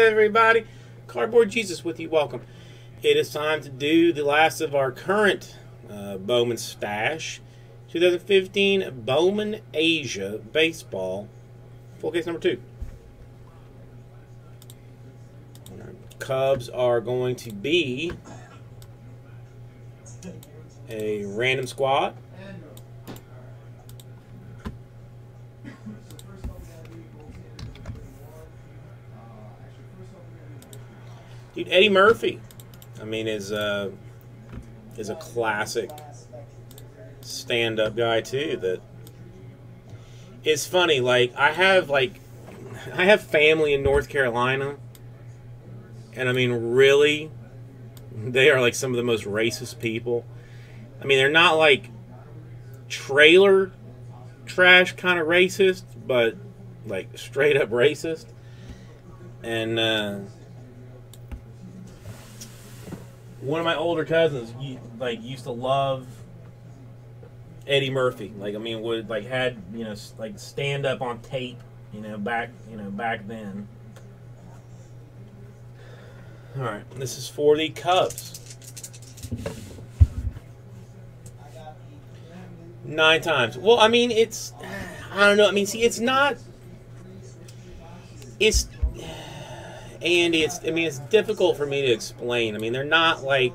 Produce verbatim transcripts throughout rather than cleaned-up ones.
everybody? Cardboard Jesus with you. Welcome. It is time to do the last of our current uh, Bowman stash. twenty fifteen Bowman Asia Baseball. Full case number two. Our Cubs are going to be a random squad. Dude, Eddie Murphy, I mean, is uh, is a classic stand-up guy too. That is funny. Like I have like I have family in North Carolina, and I mean, really, they are like some of the most racist people. I mean, they're not like trailer trash kind of racist, but like straight up racist, and. Uh, One of my older cousins, like, used to love Eddie Murphy. Like, I mean, would like had you know like stand up on tape, you know, back you know back then. All right, this is for the Cubs. Nine times. Well, I mean, it's I don't know. I mean, see, it's not. It's. Andy, it's, I mean, it's difficult for me to explain. I mean, they're not like,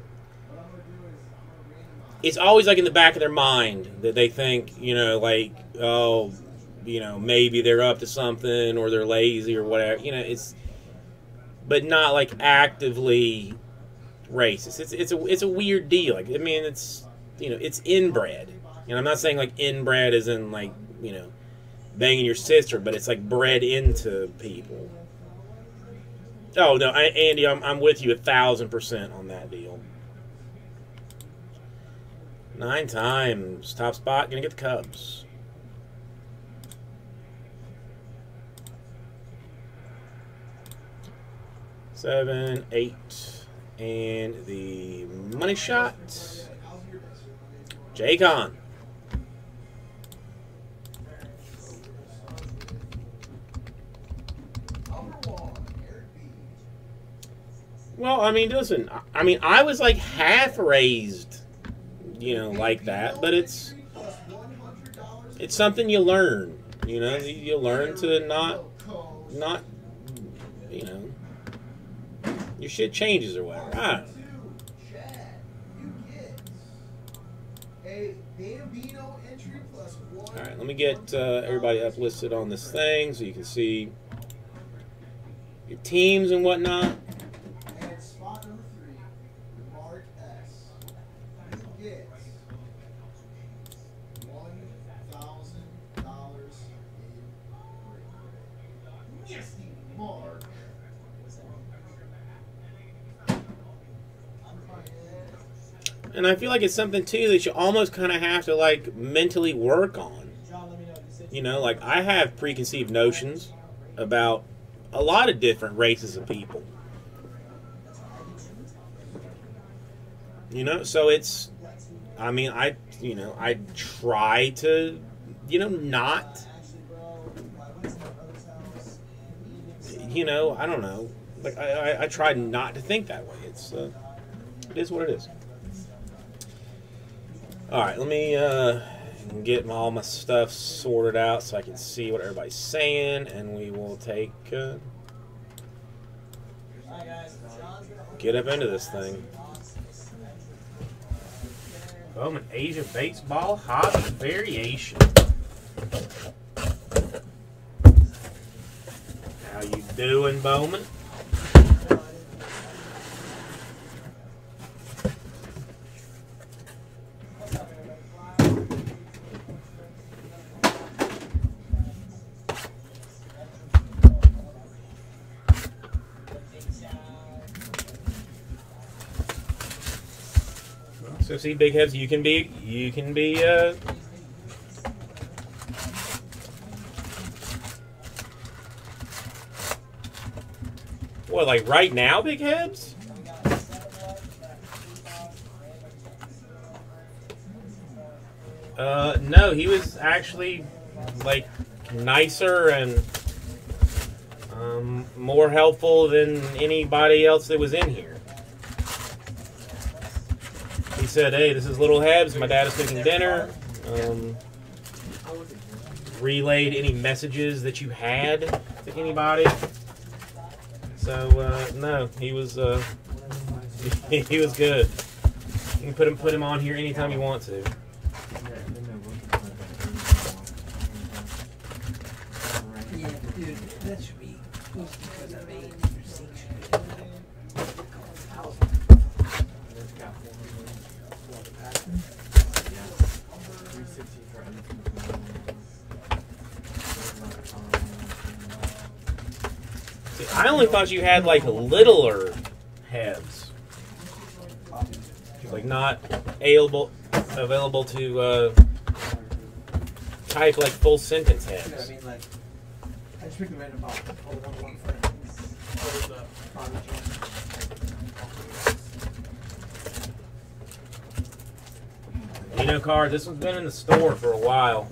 it's always like in the back of their mind that they think, you know, like, oh, you know, maybe they're up to something or they're lazy or whatever. You know, it's, but not like actively racist. It's, it's a, it's a weird deal. Like, I mean, it's, you know, it's inbred. And I'm not saying like inbred as in like, you know, banging your sister, but it's like bred into people. Oh, no, I, Andy, I'm, I'm with you a thousand percent on that deal. Nine times. Top spot, going to get the Cubs. Seven, eight, and the money shot. J-Con. Well, I mean, listen, I mean, I was like half raised, you know, like that, but it's, it's something you learn, you know, you learn to not, not, you know, your shit changes or whatever. I don't know. All right, let me get uh, everybody uplisted on this thing so you can see your teams and whatnot. And I feel like it's something, too, that you almost kind of have to, like, mentally work on. You know, like, I have preconceived notions about a lot of different races of people. You know, so it's, I mean, I, you know, I try to, you know, not, you know, I don't know. Like, I, I, I try not to think that way. It's, uh, it is what it is. All right, let me uh, get my, all my stuff sorted out so I can see what everybody's saying, and we will take uh, get up into this thing. Bowman Asia Baseball Hobby Variation. How you doing, Bowman? So see, big heads, you can be, you can be, uh, what, like right now, big heads? Uh, no, he was actually, like, nicer and, um, more helpful than anybody else that was in here. He said, "Hey, this is Little Hebs. My dad is cooking dinner." Um, relayed any messages that you had to anybody. So uh, no, he was uh, he was good. You can put him put him on here anytime you want to. Yeah, dude, that should be because I mean, See, I only thought you had like littler heads, like not available available to uh, type like full sentence I heads. mean, like, I just freaking read about all one one for You know, Car, this one's been in the store for a while.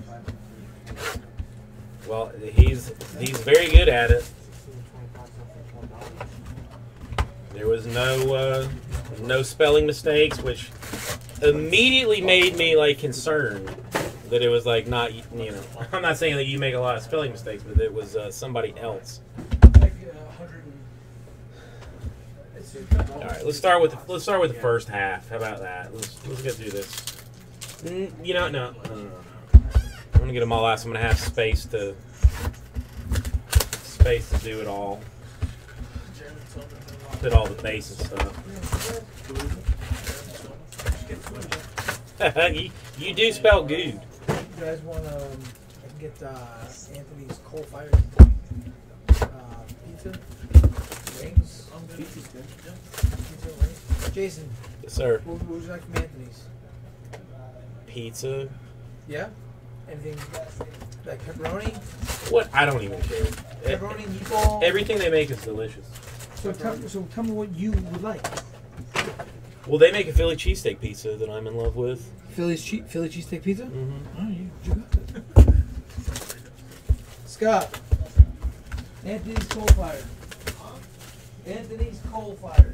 Well, he's he's very good at it. There was no uh, no spelling mistakes, which immediately made me like concerned that it was like not you know. I'm not saying that you make a lot of spelling mistakes, but it was uh, somebody else. like uh, one hundred. And... All right, let's start with the, let's start with the first half. How about that? Let's let's get through this. Mm, You know, no, no, no, no. I'm gonna get them all out. So I'm gonna have space to space to do it all. Put all the basic stuff. you, you do spell good. You guys want to um, get uh, Anthony's coal-fired uh, pizza? Wings? Pizza's good. Pizza, wings? Jason, Yes, sir. what, what would you like from Anthony's? Pizza. Yeah? Anything like pepperoni? What? I don't even care. Pepperoni, meatball? Everything they make is delicious. So tell, so tell me what you would like. Well, they make a Philly cheesesteak pizza that I'm in love with. Philly's che- Philly cheesesteak pizza? Mm-hmm. Oh, you, you got it. Scott. Anthony's coal-fired. Anthony's coal-fired.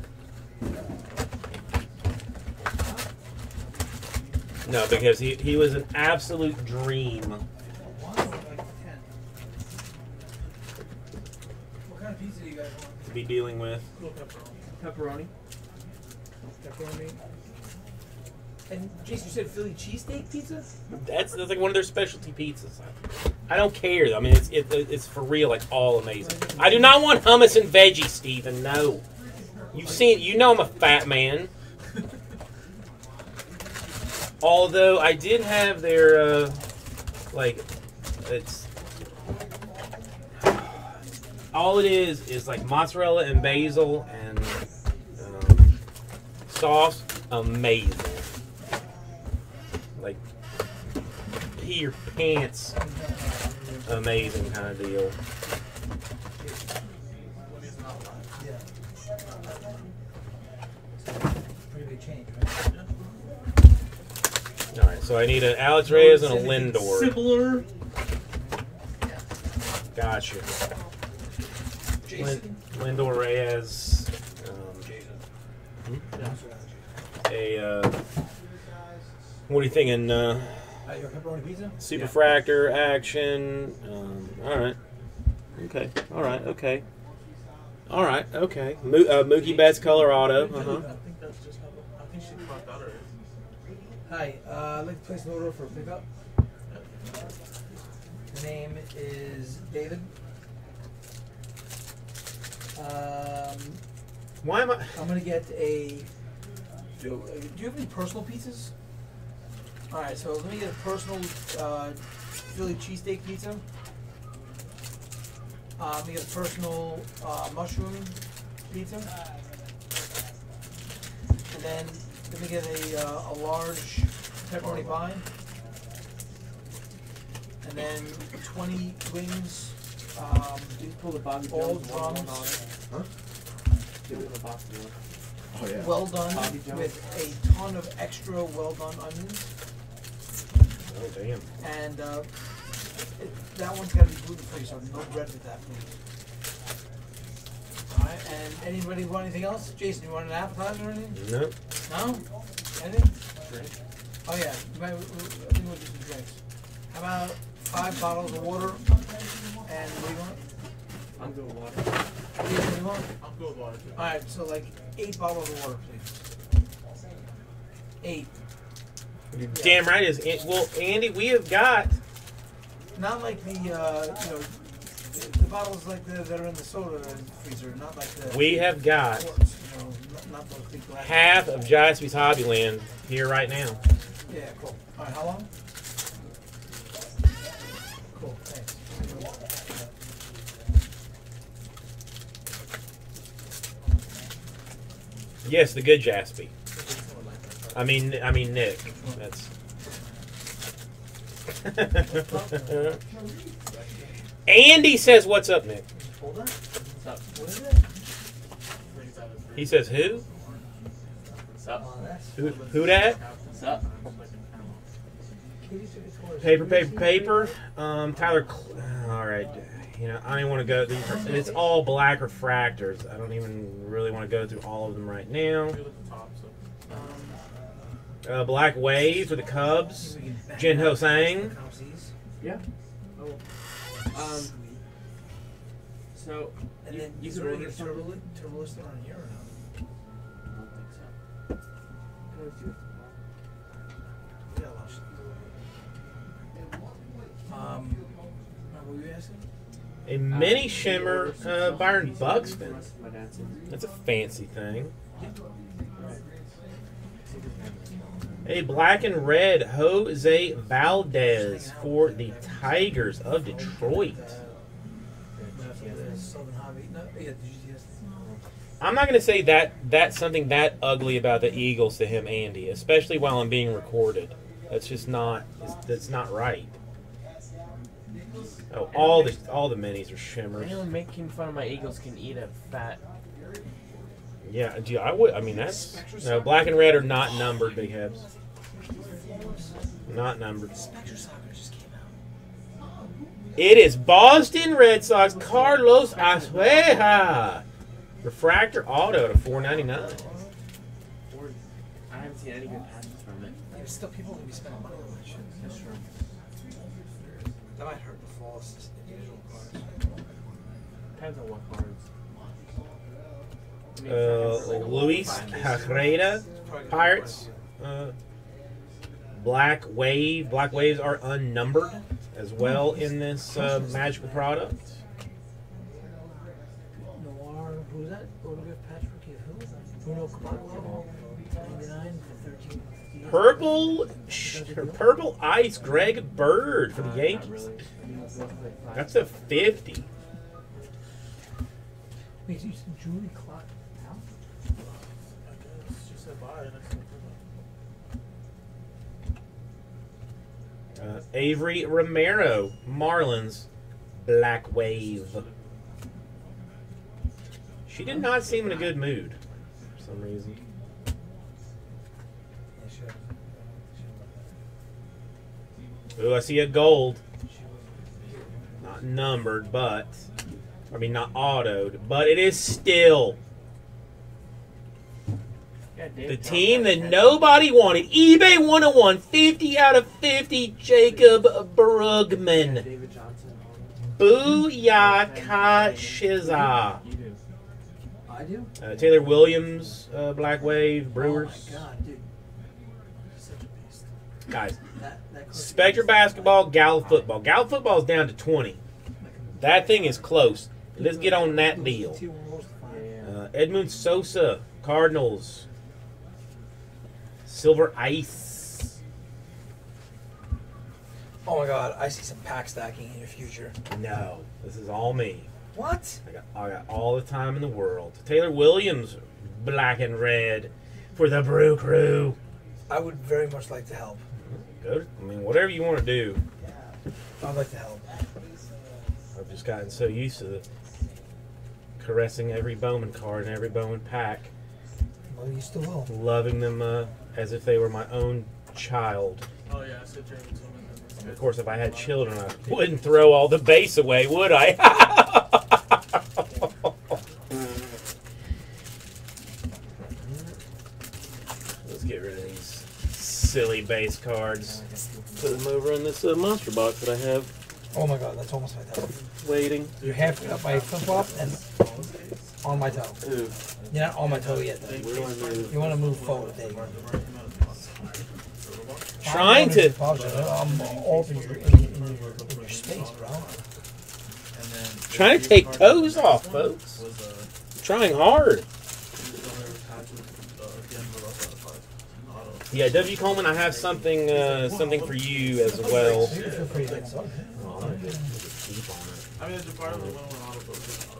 No, because he, he was an absolute dream. Wow, like ten. What kind of pizza do you guys want? To be dealing with. Pepperoni. Pepperoni. And Jason, you said Philly cheesesteak pizza? That's, that's like one of their specialty pizzas. I don't care. I mean, it's it, it's for real, like all amazing. I do not want hummus and veggies, Steven. No. You've seen, you know I'm a fat man. Although I did have their, uh, like, it's, all it is is like mozzarella and basil and um, sauce. Amazing. Like, pee your pants. Amazing kind of deal. Pretty big change, right? Alright, so I need an Alex Reyes and a Lindor. Similar. Gotcha. Jason. Lin- Lindor Reyes. Um, hmm? A, uh, what are you thinking? Uh, Uh, your pepperoni pizza? Superfractor, action. Um, alright. Okay. Alright, okay. Alright, okay. Mo- uh, Mookie Betts, Colorado. Uh-huh. I think that's just how. I think she clocked out already. Hi, uh, I'd like to place an order for pickup. The name is David. Um, Why am I... I'm gonna get a. Do, do you have any personal pizzas? All right, so let me get a personal uh, Philly cheesesteak pizza. Uh, let me get a personal uh, mushroom pizza, and then let me get a, uh, a large pepperoni pie, and then twenty wings. Um, Please pull the Bobby all Jones one drums, on it. Huh? Give it the Boston one. Oh yeah. well done Bobby Jones. with a ton of extra well done onions. Oh, damn. And uh, it, that one's got to be gluten free, so no bread with that, please. And anybody want anything else? Jason, you want an appetizer or anything? Nope. No? Anything? Drink. Oh yeah, you might, I think we'll do some drinks. How about five bottles of water? And what do you want? I'm good with water. Jason, what do you want? I'm good with water too. Alright, so like eight bottles of water, please. Eight. You're damn right it is. It- Well, Andy, we have got. Not like the, uh, you know, the, the bottles like the, that are in the soda freezer, not like the. We have got quarts, you know, not, not those big glass. half of Jaspy's Hobbyland here right now. Yeah, cool. Alright, how long? Cool, thanks. Yes, the good Jaspy. I mean, I mean Nick. That's. Andy says, "What's up, Nick?" Hold on. What's up? What is it? Drinks out of the fridge. He says, "Who? What's up? Oh, that's. Who? Who that?" What's up? Paper, paper, paper. Um, Tyler. Cl- All right. You know, I don't even want to go. These are, it's all black refractors. I don't even really want to go through all of them right now. Feel at the top, so. Uh, Black Wave for the Cubs. Jin Ho Sang. Yeah. Oh. Um. So. And you, then you is could there order any something. turbo, turbo listed on here or not? I don't think so. Can always do it tomorrow. Yeah, I'll show you. Um, what were you asking? A mini shimmer uh, Byron Buxton. My dad said. That's a fancy thing. A black and red Jose Valdez for the Tigers of Detroit. Southern Hobby. No, yeah, the G T S. I'm not going to say that that's something that ugly about the Eagles to him, Andy, especially while I'm being recorded. That's just not. That's not right. Oh, all the all the minis are shimmers. Anyone making fun of my Eagles can eat a fat. Yeah, do you- I would. I mean, that's no black and red are not numbered, big heads. Not numbered. Spectre Soccer just came out. It is Boston Red Sox Carlos Asueja. Refractor auto to four ninety-nine. Or I haven't seen any good passes from it. Yeah, but still, people will be spending money on that shit. That's true. That might hurt the false individual cards. Depends on what cards. I mean, Uh, fucking- Luis Carrera, Pirates. Uh, Black Wave. Black Waves are unnumbered as well in this uh, magical product. Noir, who's that? Autograph patch rookie of who? Bruno Caboclo. ninety-nine for thirteen. Purple, sh- purple ice. Greg Bird for Uh, the not Yankees. really. I mean, those are like five. That's a fifty. Wait, you said Julie Clark. How? She said bye. and I said Uh, Avery Romero, Marlins, Black Wave. She did not seem in a good mood for some reason. Yeah, sure. Ooh, I see a gold. Not numbered, but I mean not autoed, but it is still Yeah, Dave the Johnson team that had- nobody wanted. eBay one oh one, fifty out of fifty. Jacob Brugman. David Johnson. Booyaka Shiza. You do. I do? Uh, Taylor Williams, uh, Black Wave, Brewers. Oh my god, dude. He's such a beast. Guys, That, that close- Spectre basketball, Gallup football. Gallup football is down to twenty. That thing is close. Let's get on that deal. Two almost five. Yeah, yeah. Uh, Edmund Sosa, Cardinals. Silver Ice. Oh my god, I see some pack stacking in your future. No, this is all me. What? I got, I got all the time in the world. Taylor Williams, black and red for the Brew Crew. I would very much like to help. Go, I mean, whatever you want to do. I'd like to help. I've just gotten so used to the caressing every Bowman card and every Bowman pack, Well, you still will. loving them uh, as if they were my own child. Oh yeah, I said Jeremy Tillman. That's good. Of course, if I had children, I wouldn't throw all the base away, would I? base cards. Put them over in this uh, monster box that I have Oh my god, that's almost my toe. waiting. You're half up my flip flop and on my toe. Ooh. You're not on my toe yet, though. Where do I move? You want to move forward, there you go. Trying to. I'm all in your, in, in, your, in your space, bro. Trying to take toes off, folks. Trying hard. Yeah, W. Coleman, I have something uh, something for you as well. You feel pretty good, so. Oh, I'm gonna get deep on it. I mean, it's part of the one when auto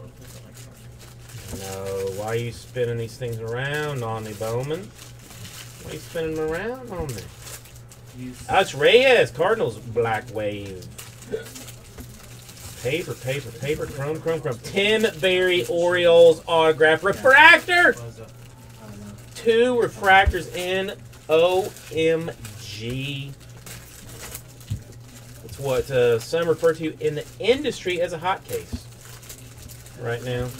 No, why are you spinning these things around on me, Bowman? Why are you spinning them around on me? Alex Reyes, Cardinals, Black Wave. Paper, paper, paper, chrome, chrome, chrome. Tim Berry, Orioles, autograph, refractor! Two refractors in O M G. It's what uh, some refer to in the industry as a hot case right now.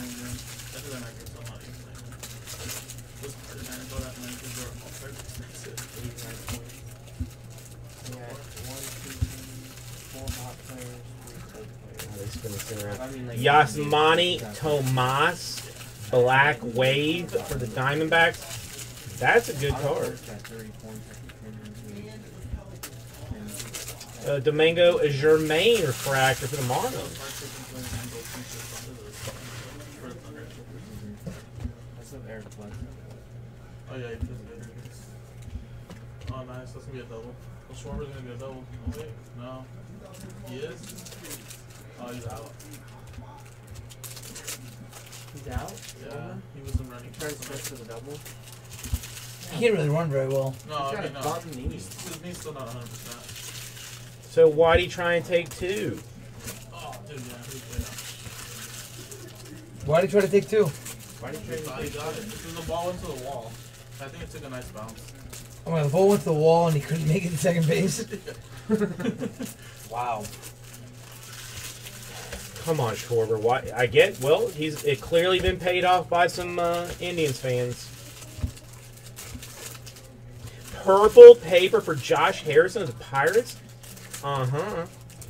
Yasmani Tomas, Black Wave for the Diamondbacks. That's a good card. Uh, Domingo Germain refractor for the Marlins. Oh yeah, he plays good. Oh nice, that's gonna be a double. Well, Schwarber's gonna be a double. Oh wait, no. He is? Oh, he's out. He's out? Yeah, he wasn't running. Trying to switch to the double. He can't really run very well. No, He's I got mean, a no. bum knee. He's, his knee's still not one hundred percent. So why'd he try and take two? Oh, dude, yeah. He, Why did he try to take two? Why did you yeah. try He to got it. Because the ball went to the wall. I think it took a nice bounce. Oh my, the ball went to the wall and he couldn't make it to second base. Wow. Come on, Schwarber. Why? I get. Well, he's it clearly been paid off by some uh, Indians fans. Purple paper for Josh Harrison of the Pirates. Uh huh.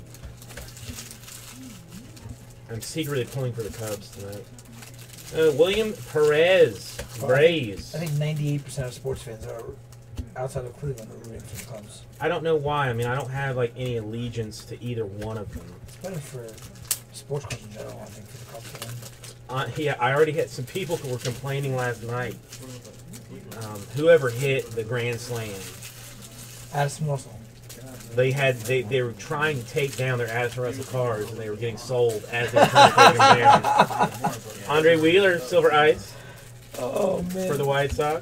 I'm secretly pulling for the Cubs tonight. Uh, William Perez, Braves. I think ninety-eight percent of sports fans are outside of Cleveland are rooting for the Cubs. I don't know why. I mean, I don't have like any allegiance to either one of them. It's better for sports cards in general, I think, for the Cubs to win. Uh, yeah, I already had some people who were complaining last night. Um, whoever hit the grand slam, Addison Russell. they had they, they were trying to take down their Addison Russell cards, and they were getting sold as they were trying to take them down. Andre Wheeler, Silver Ice Oh, man. for the White Sox.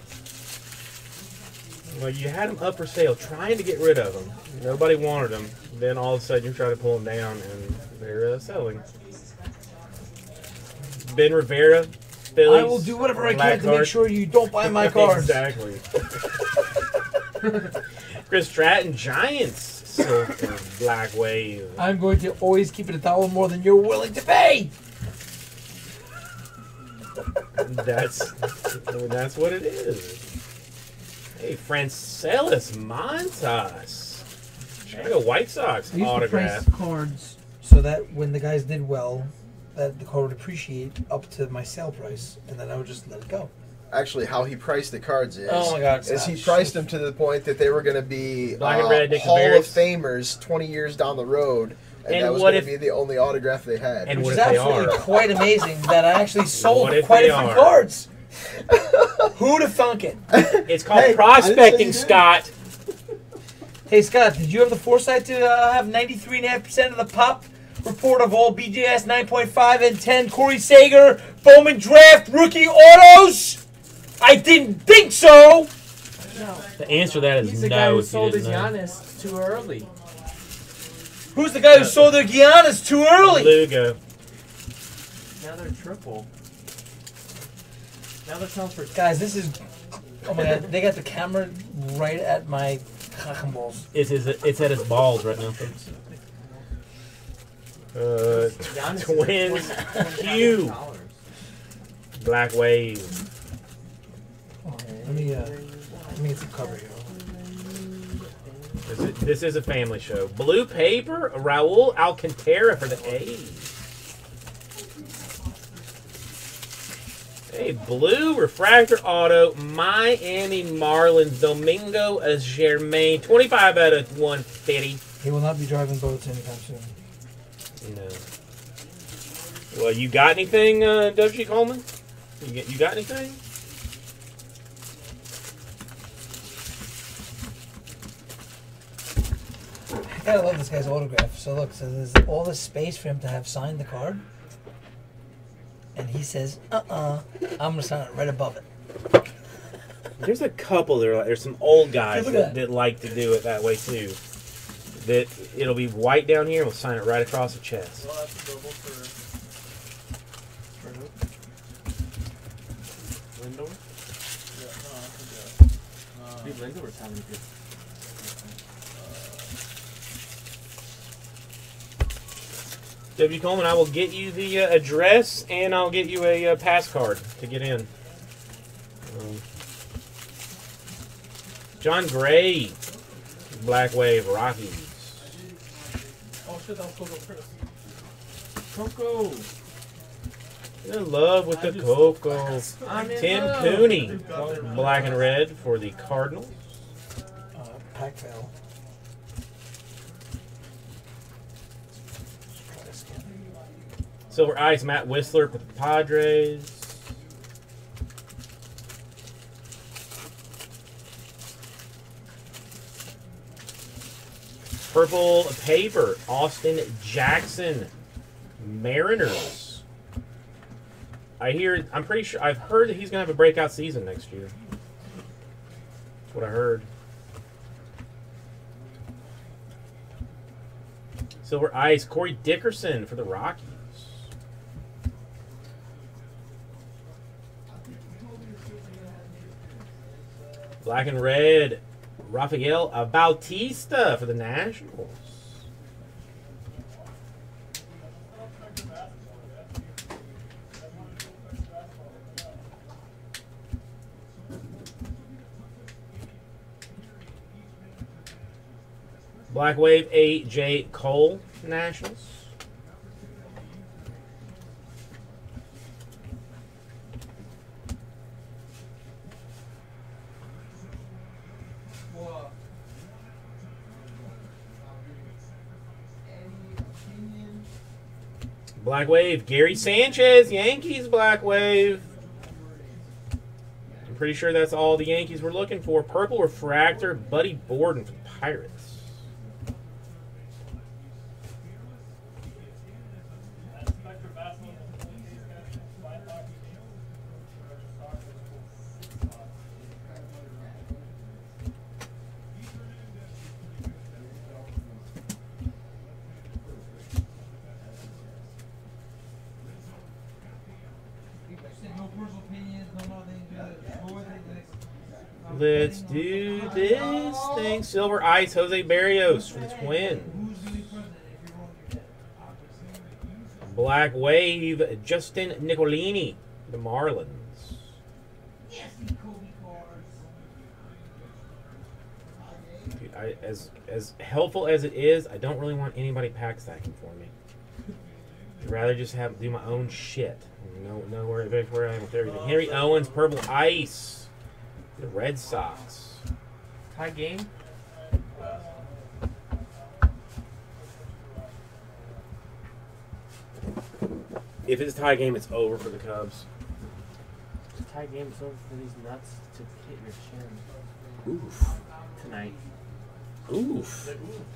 Well, you had them up for sale, trying to get rid of them. Nobody wanted them. Then all of a sudden, you try to pull them down, and they're uh, selling. Ben Rivera, Phillies. I will do whatever I black can to make card. sure you don't buy my cards. Exactly. Chris Stratton, Giants, silver, black wave. I'm going to always keep it a dollar more than you're willing to pay. That's that's what it is. Hey, Francelis Montas, Chicago White Sox I used to autograph. price cards so that when the guys did well, that the card would appreciate up to my sale price, and then I would just let it go. Actually, how he priced the cards is, Oh my God, is he Scott. priced them to the point that they were going to be Black and uh, red, Dick Hall Barris. of Famers twenty years down the road, and, And that was what going to if- be the only autograph they had. And Which what is if they absolutely are? quite amazing that I actually sold What if quite they a few are? cards. Who'd have thunk it? It's called Hey, I prospecting, didn't say you Scott. Hey Scott, did you have the foresight to uh, have ninety-three point five percent of the pop report of all B J S nine point five and ten Corey Sager Bowman draft rookie autos? I didn't think so. No. The answer to that is He's the no. guy who if you sold didn't his know. Giannis too early. Who's the guy who sold their Giannis too early? Lugo. Now they're triple. Now they're selling for Guys, this is. Oh my God, they got the camera right at my cock and balls. It's his, it's at his balls right now, folks. Uh, Giannis Twins, twenty Q, dollars. Black Wave. Oh, let me uh, let me get some cover here. This is, this is a family show. Blue paper, Raul Alcantara for the A's. Hey, blue refractor auto, Miami Marlins, Domingo Germain, twenty-five out of one fifty. He will not be driving boats anytime soon. No. Well, you got anything, uh, W G Coleman? You, get, you got anything? I gotta love this guy's autograph. So look, so there's all this space for him to have signed the card. And he says, uh-uh, I'm gonna sign it right above it. There's a couple there. There's some old guys Look at that, that like to do it that way too. That it'll be white down here, and we'll sign it right across the chest. Well, that's a double for. For who? Lindor? Yeah, no, I think yeah. Uh, Dude, Lindor's having a good. W. Coleman, I will get you the uh, address, and I'll get you a uh, pass card to get in. Um, John Gray, Black Wave Rockies. oh shit, that was Coco Chris. Coco! In love with I the just- Coco. I'm in Tim love. Cooney, Got there. Black and Red for the Cardinals. Uh, pack fail. Silver Ice, Matt Whistler for the Padres. Purple paper, Austin Jackson, Mariners. I hear, I'm pretty sure, I've heard that he's going to have a breakout season next year. That's what I heard. Silver Ice, Corey Dickerson for the Rockies. Black and Red, Rafael Bautista for the Nationals. Black Wave, A J Cole, Nationals. Black Wave, Gary Sanchez, Yankees Black Wave. I'm pretty sure that's all the Yankees were looking for. Purple Refractor, Buddy Borden for the Pirates. Let's do this thing. Silver Ice, Jose Barrios for the Twins. Black Wave, Justin Nicolini for the Marlins. Dude, I, as as helpful as it is, I don't really want anybody pack stacking for me. I'd rather just have do my own shit. No, no worry where I am with everything. Henry Owens, Purple Ice. The Red Sox. Tie game? If it's a tie game, it's over for the Cubs. Tie game is over for these nuts to hit your chin Oof. tonight. Oof.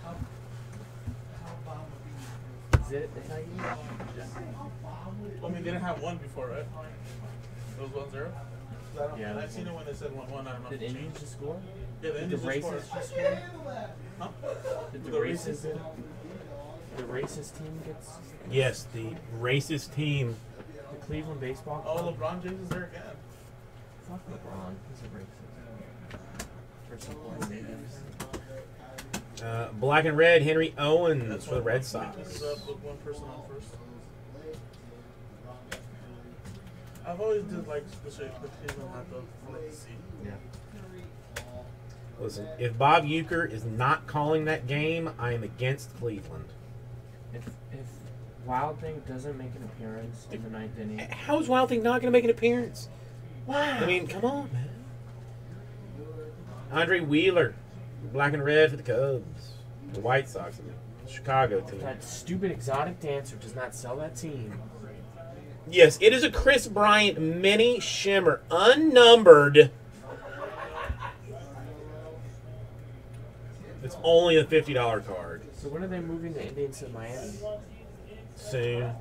Is it a tie game? I mean, they didn't have one before, right? It was one zero? Yeah. I've seen it when they said one, one I don't know. Did Indians just score? Yeah, the Did the Indians just races scored. just score? Huh? Did the The races? races? The racist team gets Yes, the racist team. the Cleveland baseball Oh, club? LeBron James is there again. Fuck LeBron. He's a racist. For supporting natives. Uh, black and red, Henry Owens That's for the one- Red This Sox. is up with one person on first. I've always did like the shape that Cleveland had the front seat. Yeah. Listen, if Bob Uecker is not calling that game, I am against Cleveland. If if Wild Thing doesn't make an appearance in the ninth inning, How is Wild Thing not going to make an appearance? Wow. I mean, come on, man. Andre Wheeler, black and red for the Cubs. The White Sox, I mean, Chicago team. that stupid exotic dancer does not sell that team. Yes, it is a Chris Bryant mini shimmer, unnumbered. It's only a fifty dollar card. So when are they moving the Indians to Miami? Soon.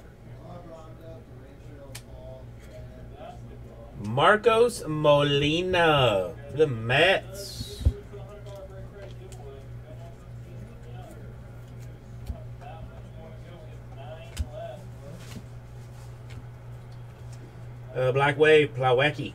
Marcos Molina, the Mets. Uh, Black Wave, Plawecki.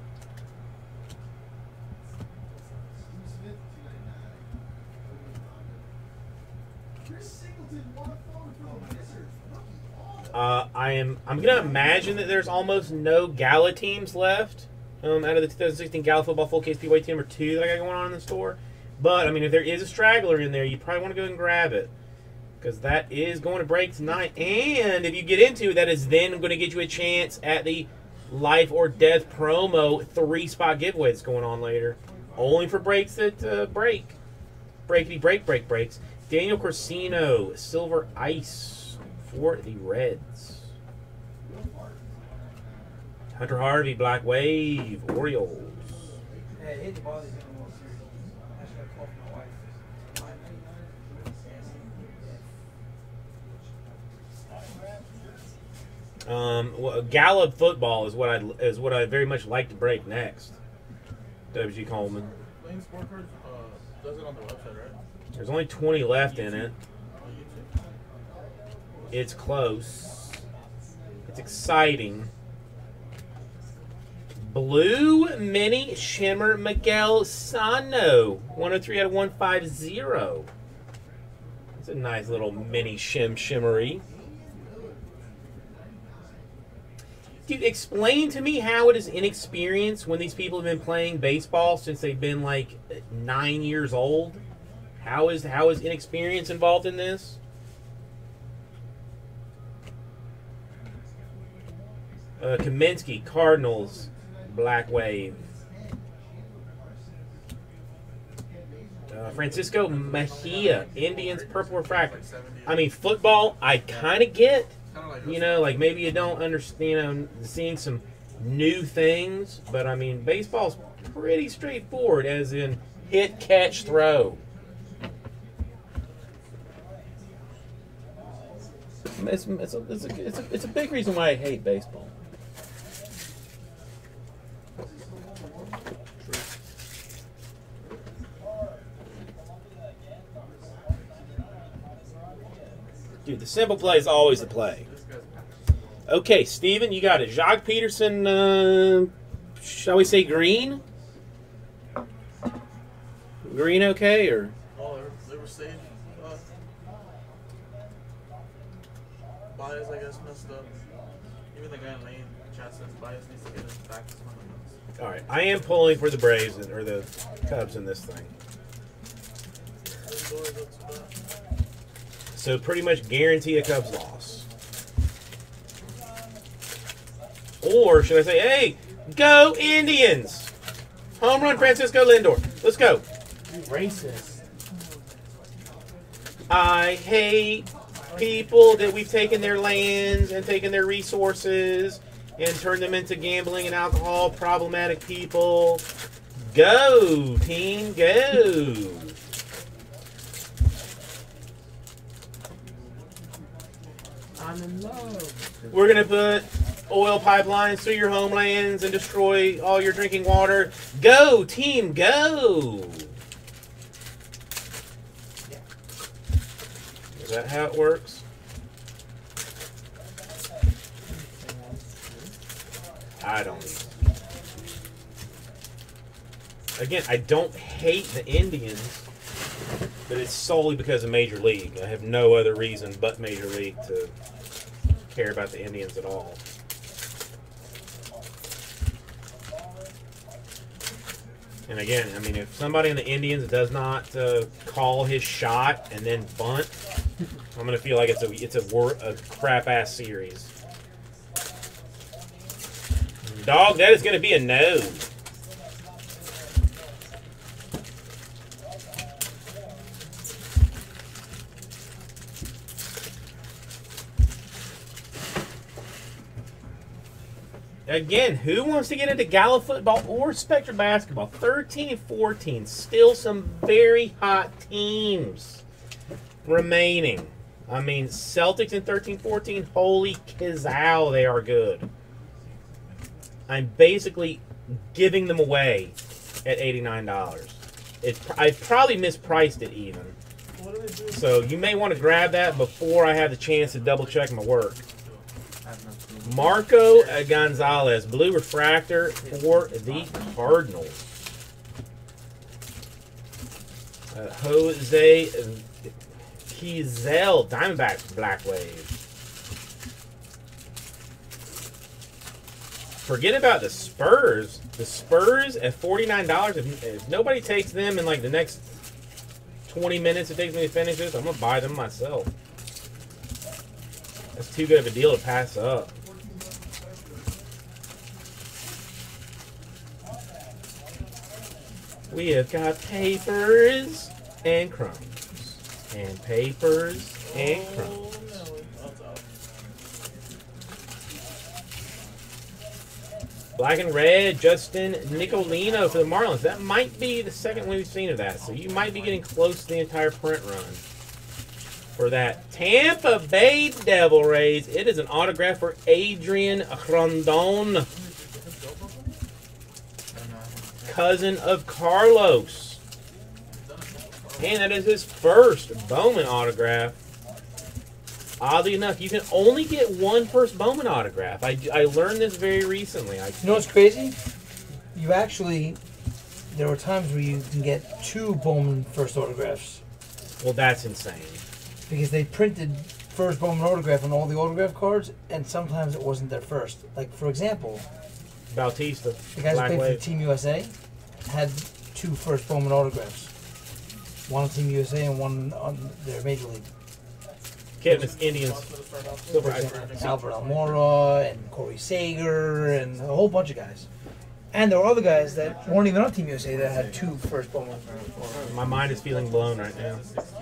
Uh, I am. I'm gonna imagine that there's almost no Gala teams left um, out of the twenty sixteen Gala Football Full Case P Y T number two that I got going on in the store. But I mean, if there is a straggler in there, you probably want to go and grab it because that is going to break tonight. And if you get into it, that is then going to get you a chance at the Life or Death promo three spot giveaway that's going on later, only for breaks that uh, break, breakity break break breaks. Daniel Corsino, Silver Ice. For the Reds. Hunter Harvey, Black Wave, Orioles. Hey, I hate to bother you anymore. I just got a call from my wife. Um, well, Gallup football is what I is what I very much like to break next. W G Coleman. Playing Sport Cards uh, does it on the website, right? There's only twenty left in it. On YouTube. It's close. It's exciting. Blue Mini Shimmer Miguel Sano. one oh three out of one fifty. It's a nice little mini shim shimmery. Dude, explain to me how it is inexperience when these people have been playing baseball since they've been like nine years old. How is how is inexperience involved in this? Uh, Kaminsky, Cardinals, Black Wave. Uh, Francisco Mejia, Indians, Purple Refractor. I mean, football, I kind of get. You know, like maybe you don't understand, you know, seeing some new things. But, I mean, baseball's pretty straightforward, as in hit, catch, throw. It's, it's, a, it's, a, it's, a, it's a big reason why I hate baseball. Dude, the simple play is always the play. Okay, Steven, you got it. Jacques Peterson, uh, shall we say green? Green okay, or? Oh, they were, they were saved. Uh, bias, I guess, messed up. Even the guy in lane chat says bias needs to get his back to someone else. All right, I am pulling for the Braves, or the Cubs in this thing. So pretty much guarantee a Cubs loss. Or should I say, hey, go Indians! Home run Francisco Lindor. Let's go. You racist. I hate people that we've taken their lands and taken their resources and turned them into gambling and alcohol problematic people. Go, team, go. I'm in love. We're going to put oil pipelines through your homelands and destroy all your drinking water. Go, team, go. Is that how it works? I don't know. Again, I don't hate the Indians, but it's solely because of Major League. I have no other reason but Major League to care about the Indians at all. And again, I mean, if somebody in the Indians does not uh, call his shot and then bunt, I'm gonna feel like it's a it's a, wor a crap ass series. Dog, that is gonna be a no. Again, who wants to get into Gala football or Spectre basketball? thirteen and fourteen, still some very hot teams remaining. I mean, Celtics in thirteen fourteen, holy kizow, they are good. I'm basically giving them away at eighty-nine dollars. It, I've probably mispriced it even. So you may want to grab that before I have the chance to double check my work. Marco Gonzalez, blue refractor for the Cardinals. Uh, Jose Kizel, Diamondbacks, Black Wave. Forget about the Spurs. The Spurs at forty-nine dollars. If, if nobody takes them in like the next twenty minutes it takes me to finish this, I'm going to buy them myself. That's too good of a deal to pass up. We have got papers and crumbs. And papers and crumbs. Black and red, Justin Nicolino for the Marlins. That might be the second one we've seen of that. So you might be getting close to the entire print run. For that Tampa Bay Devil Rays, it is an autograph for Adrian Rondon. Cousin of Carlos. And that is his first Bowman autograph. Oddly enough, you can only get one first Bowman autograph. I, I learned this very recently. I, You know what's crazy? You actually, there were times where you can get two Bowman first autographs. well, that's insane. Because they printed first Bowman autograph on all the autograph cards, and sometimes it wasn't their first. Like, for example, Bautista, the guys who Black played for Wave. Team U S A had two first Bowman autographs. One on Team U S A and one on their major league. Kidness Indians. Silver For Eye. example, Albert Almora and Corey Sager and a whole bunch of guys. And there were other guys that weren't even on Team U S A that had two first Bowman. My mind is feeling blown right now.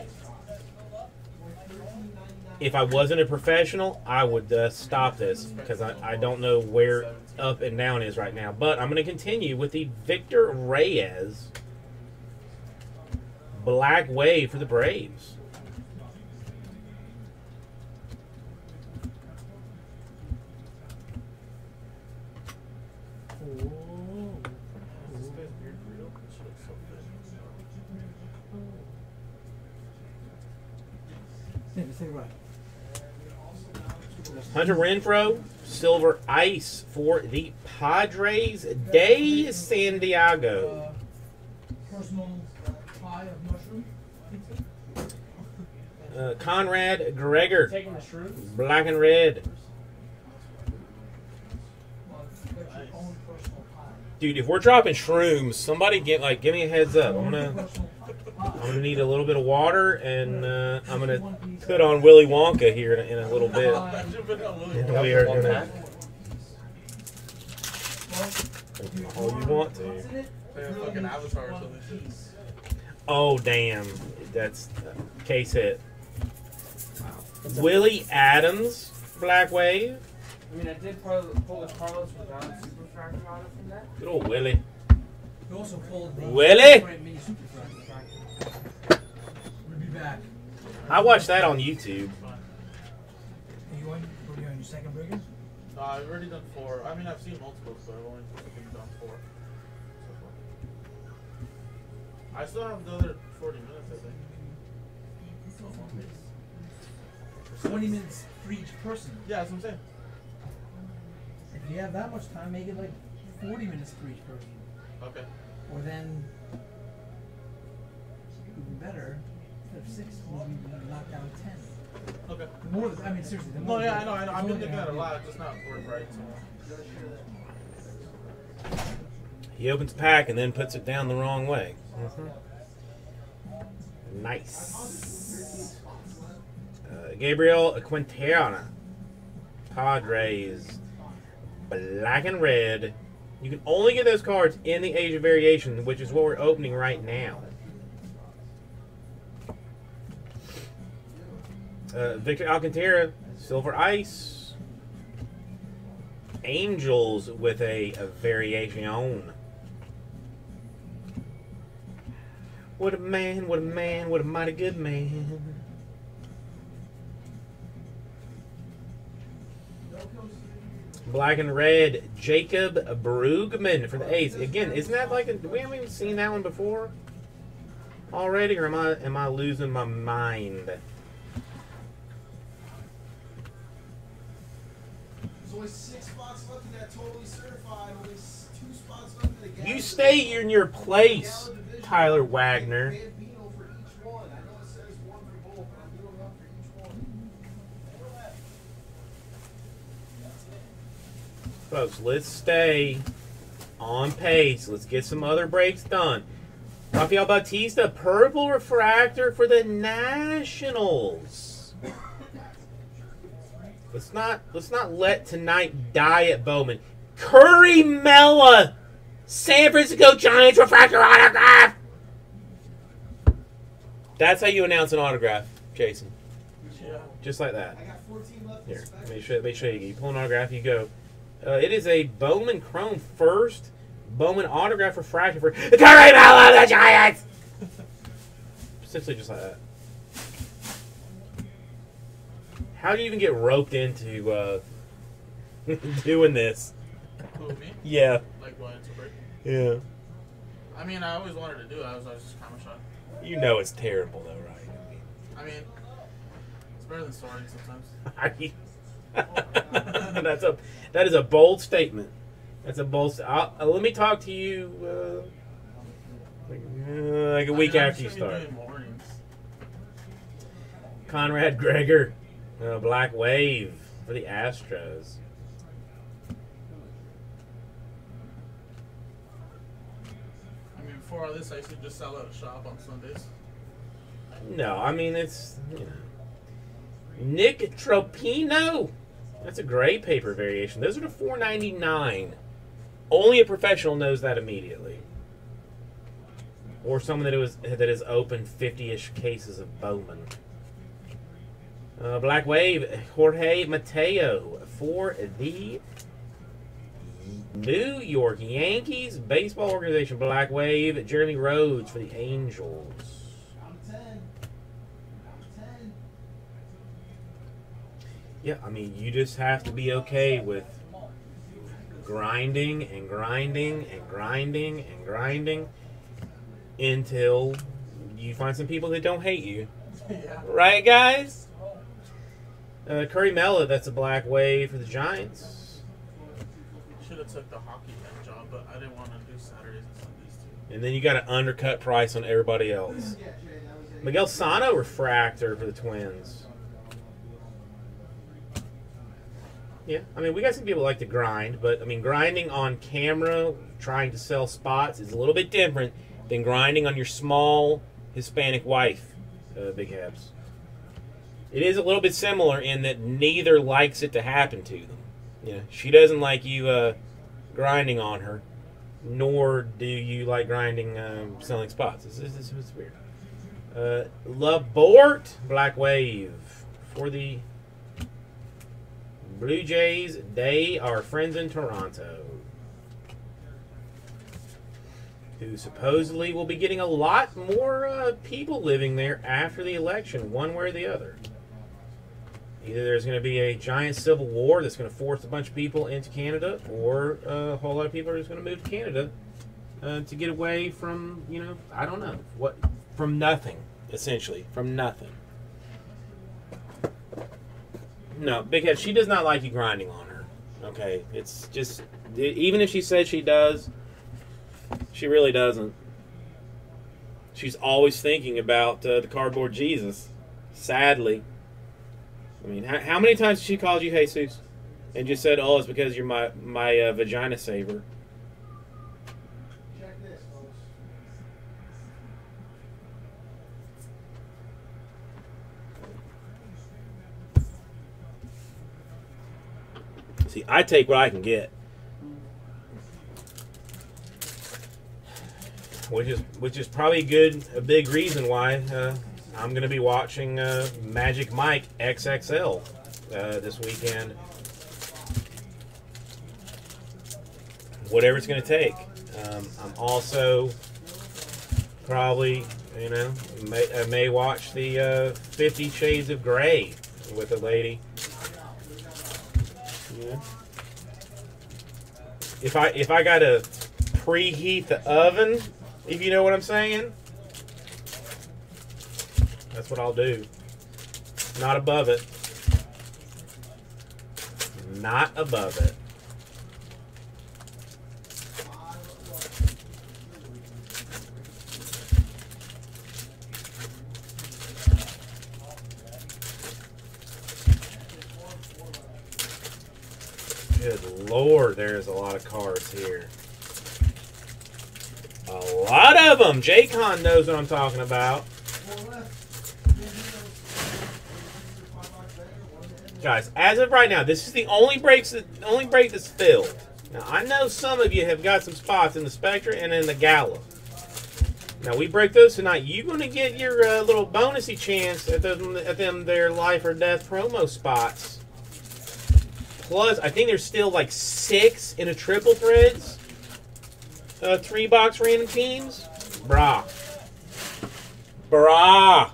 If I wasn't a professional, I would uh, stop this because I, I don't know where up and down is right now. But I'm going to continue with the Victor Reyes Black Wave for the Braves. Hunter Renfroe, Silver Ice for the Padres de Santiago. Personal pie of mushroom. Uh, Conrad Gregor, Taking the shrooms? black and red. Dude, if we're dropping shrooms, somebody get like give me a heads up. I'm gonna I'm gonna need a little bit of water, and uh, I'm gonna put on Willy Wonka here in a, in a little bit. And we are gonna. All you want to. Fucking Avatar or something. Oh damn, that's uh, case hit. Willie Adams, Black Wave. I mean, I did pull, pull the Carlos without super fractor auto from that. Good old Willie. You also pulled the Willie? mini super fractor. We'll be back. I watched that on YouTube. Are you on, are you on your second burger? No, I've already done four. I mean, I've seen multiples, but I've only fucking done four so far. I still have the other forty minutes, I think. So I'm on pace. twenty minutes for each person. Yeah, that's what I'm saying. If you have that much time, make it like forty minutes for each person. Okay. Or then, even better, instead of six, maybe you can knock down ten. Okay. The more, the, I mean, seriously. The No, more yeah, the- I know, I know. I've the been more thinking that a the- lot. It's just not worth right. So. He opens the pack and then puts it down the wrong way. Mm-hmm. Nice. Uh, Gabriel Quintana. Padres. Black and red. You can only get those cards in the Age of Variation, which is what we're opening right now. Uh, Victor Alcantara. Silver Ice. Angels with a, a variation. What a man, what a man, what a mighty good man. Black and red, Jacob Brugman for the A's. Again, isn't that like a, we haven't even seen that one before already, or am I am I losing my mind? There's only six spots left in that totally certified. Only two spots left in the You stay in your place, Tyler Wagner. Folks, let's stay on pace. Let's get some other breaks done. Rafael Bautista, purple refractor for the Nationals. Let's not let's not let tonight die at Bowman. Curry Mella, San Francisco Giants refractor autograph. That's how you announce an autograph, Jason. Yeah. Just like that. Here, let me show, let me show you. You pull an autograph, you go. Uh, it is a Bowman Chrome first Bowman autograph refractor for Curry Mella, the Giants. Essentially just like that. How do you even get roped into uh, doing this? Who, me? Yeah. Like going into break? Yeah. I mean, I always wanted to do it. I was, I was just kind of shy. You know it's terrible, though, right? I mean, it's better than starting sometimes. I mean, that's a that is a bold statement. That's a bold. St- I'll, uh, let me talk to you uh, like, uh, like a week I mean, after I'm you sure start. you're doing mornings. Conrad Gregor, uh, Black Wave for the Astros. I mean, before all this, I used to just sell at a shop on Sundays. No, I mean it's you know Nick Tropino. That's a gray paper variation. Those are the four ninety-nine. Only a professional knows that immediately. Or someone that was that has opened fifty-ish cases of Bowman. Uh, Black Wave, Jorge Mateo for the New York Yankees baseball organization. Black Wave, Jeremy Rhodes for the Angels. Yeah, I mean, you just have to be okay with grinding and grinding and grinding and grinding until you find some people that don't hate you. Yeah. Right, guys? Uh, Curry Mella, that's a Black Wave for the Giants. Should have took the hockey head job, but I didn't want to do Saturdays and Sundays too. And then you got an undercut price on everybody else. Miguel Sano refractor for the Twins. Yeah, I mean, we got some people that like to grind, but, I mean, grinding on camera, trying to sell spots is a little bit different than grinding on your small Hispanic wife, uh, Big Habs. It is a little bit similar in that neither likes it to happen to them. You know, she doesn't like you uh, grinding on her, nor do you like grinding, um, selling spots. It's, it's, it's weird. Uh, Labort, Black Wave for the Blue Jays. They are friends in Toronto, who supposedly will be getting a lot more uh, people living there after the election, one way or the other. Either there's going to be a giant civil war that's going to force a bunch of people into Canada, or uh, a whole lot of people are just going to move to Canada uh, to get away from, you know, I don't know, what, from nothing, essentially, from nothing. No, Big Head, she does not like you grinding on her. Okay, it's just, even if she says she does, she really doesn't. She's always thinking about uh, the cardboard Jesus, sadly. I mean, how, how many times has she called you Jesus and just said, oh, it's because you're my, my uh, vagina saver? See, I take what I can get. Which is which is probably good a big reason why uh, I'm going to be watching uh, Magic Mike X X L uh, this weekend. Whatever it's going to take. Um, I'm also probably, you know, may, I may watch the uh, Fifty Shades of Grey with a lady. Yeah. If I if I got to preheat the oven, if you know what I'm saying, that's what I'll do. Not above it. Not above it. Good Lord, there's a lot of cards here. A lot of them. J-Con knows what I'm talking about. Guys, as of right now, this is the only breaks that only break that's filled. Now, I know some of you have got some spots in the Spectra and in the Gala. Now, we break those tonight. You're going to get your uh, little bonusy chance at them, at them their life or death promo spots. Plus, I think there's still like six in a triple threads. Uh, three box random teams. Brah. Brah.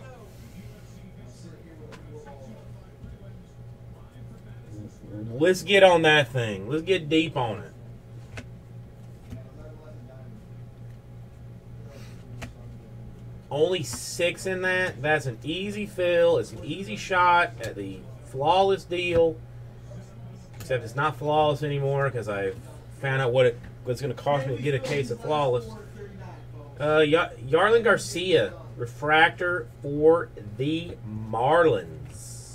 Let's get on that thing. Let's get deep on it. Only six in that. That's an easy fill. It's an easy shot at the flawless deal. Except it's not flawless anymore because I found out what it was going to cost me to get a case of flawless. Uh, Yarlin Garcia, refractor for the Marlins.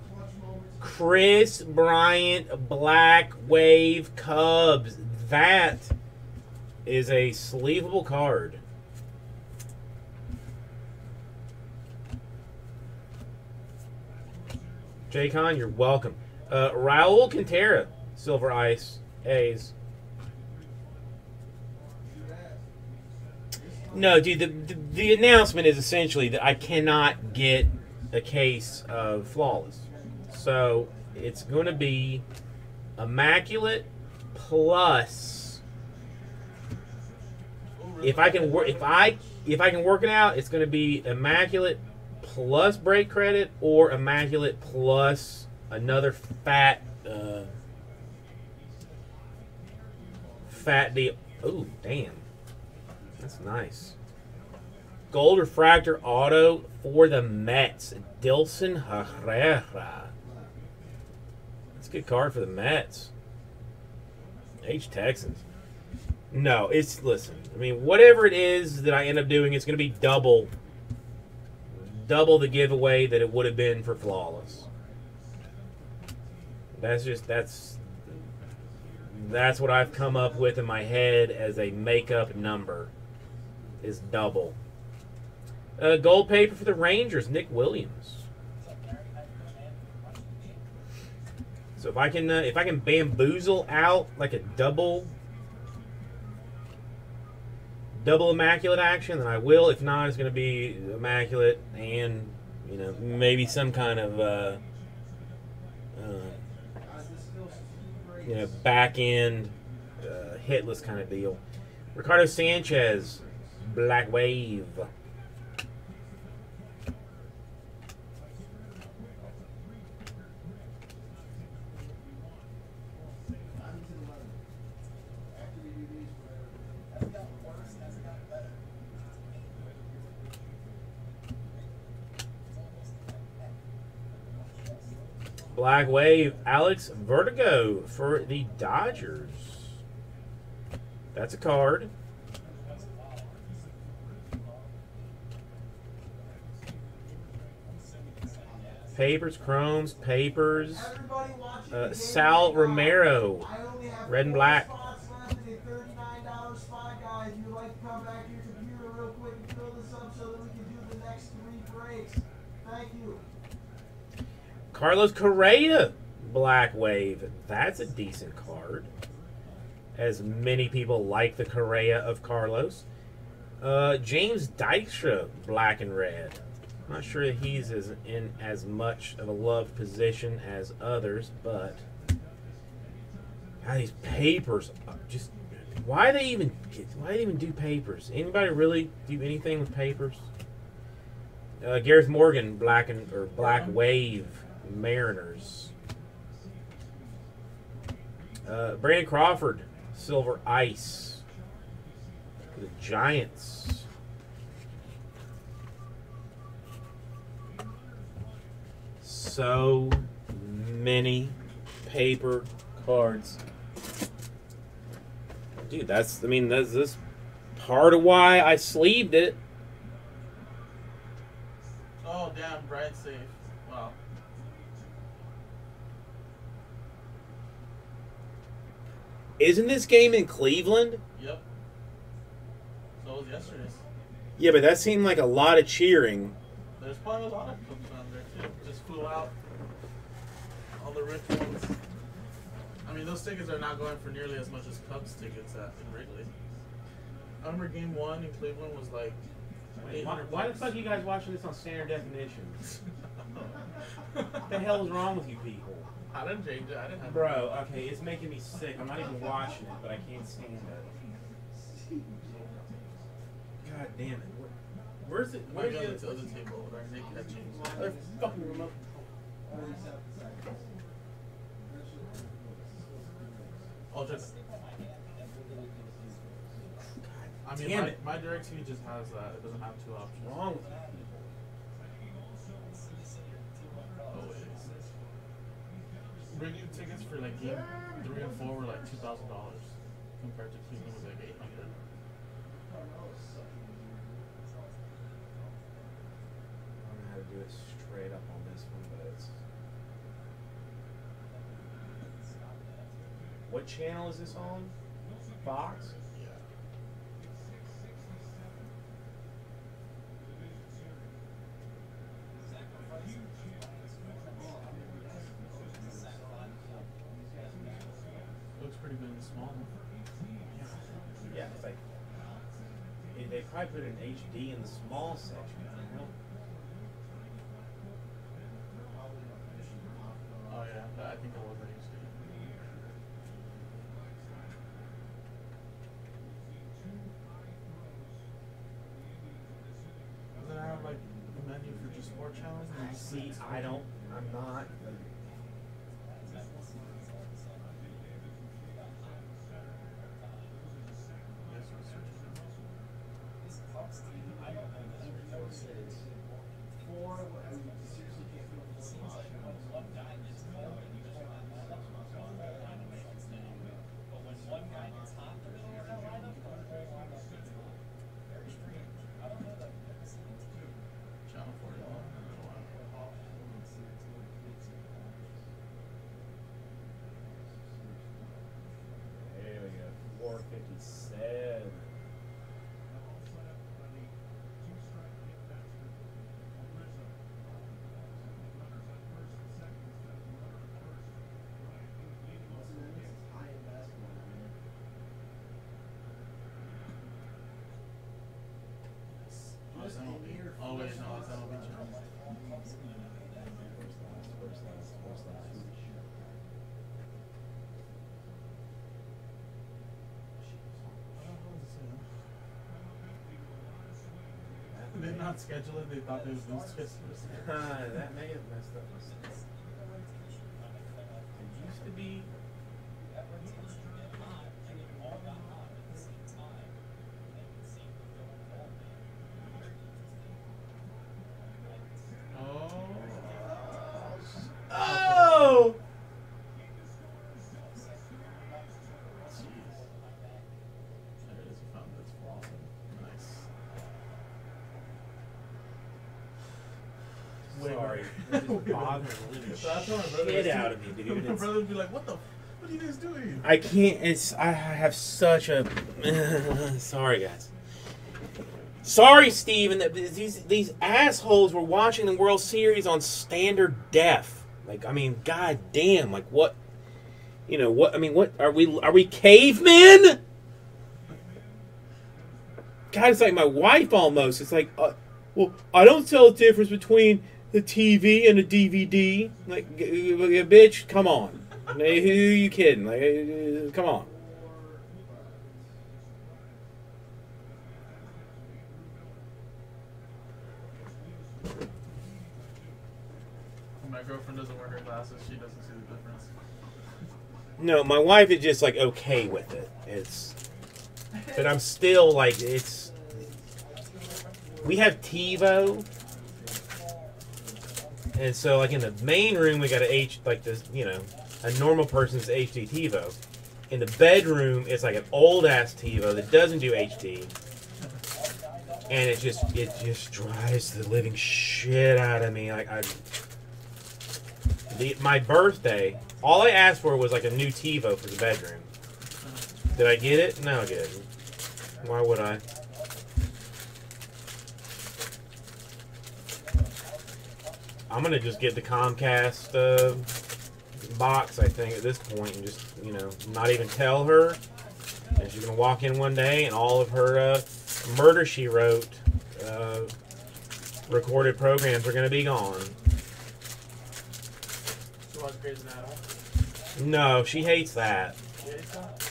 Chris Bryant, Black Wave Cubs. That is a sleevable card. J-Con, you're welcome. Uh, Raul Quintero, Silver Ice, A's. No, dude, the, the, the announcement is essentially that I cannot get a case of flawless. So, it's going to be immaculate plus, if I can work, if I, if I can work it out, it's going to be immaculate plus break credit or immaculate plus another fat, uh, fat deal. Ooh, damn. That's nice. Gold refractor auto for the Mets. Dilson Herrera. That's a good card for the Mets. H Texans. No, it's, listen, I mean, whatever it is that I end up doing, it's going to be double, double the giveaway that it would have been for flawless. That's just, that's, that's what I've come up with in my head as a makeup number, is double. Uh, gold paper for the Rangers, Nick Williams. So if I can, uh, if I can bamboozle out like a double, double immaculate action, then I will. If not, it's going to be immaculate and, you know, maybe some kind of, uh, uh, you know, back end, uh, hitless kind of deal. Ricardo Sanchez, Black Wave. Black Wave, Alex Vertigo for the Dodgers. That's a card. Papers, chromes, papers. Uh, Sal Romero, red and black. Carlos Correa, Black Wave. That's a decent card. As many people like the Correa of Carlos. Uh, James Dykstra, black and red. I'm not sure that he's as in as much of a loved position as others, but God, these papers are just why they even why they even do papers? Anybody really do anything with papers? Uh, Gareth Morgan, black and or Black Wave Mariners. Uh, Brandon Crawford, Silver Ice. The Giants. So many paper cards. Dude, that's, I mean, that's this part of why I sleeved it. Oh, damn, Bright safe. Wow. Isn't this game in Cleveland? Yep. So was yesterday's. Yeah, but that seemed like a lot of cheering. There's probably a lot of Cubs on there, too. Just flew out. All the rich ones. I mean, those tickets are not going for nearly as much as Cubs tickets at in Wrigley. I remember game one in Cleveland was like Wait, why, why the fuck are you guys watching this on standard definition? What the hell is wrong with you people? I didn't change it. I didn't have Bro, okay, it's making me sick. I'm not even watching it, but I can't stand it. God damn it. Where, where's it? My Where's other, the other table over there. Nick had changed it. other fucking remote? Oh, just. I mean, Damn my, it. my DirecTV just has that. It doesn't have two options. What's wrong with you? Oh, it is. Regular tickets for like game three and four were like two thousand dollars compared to Cleveland was like eight hundred. I don't know how to do it straight up on this one, but it's. What channel is this on? Fox? Yeah. Looks pretty good in the small one. Yeah, it's like. They they probably put an H D in the small section. You know? Oh yeah, I think it was an H D. Does it have like a menu for just four channels? And just See, six? I don't. I'm not. Yes, we're searching. Channel forty-one. There we go. four fifty-seven. Oh, it's M L B. Oh wait, no, it's M L B channel. They did not schedule it. They thought they would lose Christmas. That may have messed up my stuff. It used to be. Oh. Oh! Jeez. There it is. We found this frozen. Nice. Sorry. This is bothering the living That's what my brother shit was out too. of me, dude. My It's, brother would be like, "What the? What are you guys doing?" I can't. It's. I have such a. Sorry, guys. Sorry, Steven, that these these assholes were watching the World Series on standard def. Like, I mean, god damn, like what? You know what? I mean, what are we? Are we cavemen? God, it's like my wife almost. It's like, uh, well, I don't tell the difference between the T V and a D V D. Like, g- g- bitch, come on. Who are you kidding? Like, uh, come on. My girlfriend doesn't wear her glasses. She doesn't see the difference. No, my wife is just like okay with it. It's, but I'm still like it's. We have TiVo, and so like in the main room we got a H like this, you know, a normal person's H D TiVo. In the bedroom, it's like an old ass TiVo that doesn't do H D, and it just it just drives the living shit out of me. Like I, the, my birthday, all I asked for was like a new TiVo for the bedroom. Did I get it? No, I didn't. Why would I? I'm gonna just get the Comcast uh, box, I think, at this point, and just, you know, not even tell her. And she's gonna walk in one day, and all of her uh, Murder She Wrote uh, recorded programs are gonna be gone. She watches Grey's Anatomy. No, she hates that. She hates that?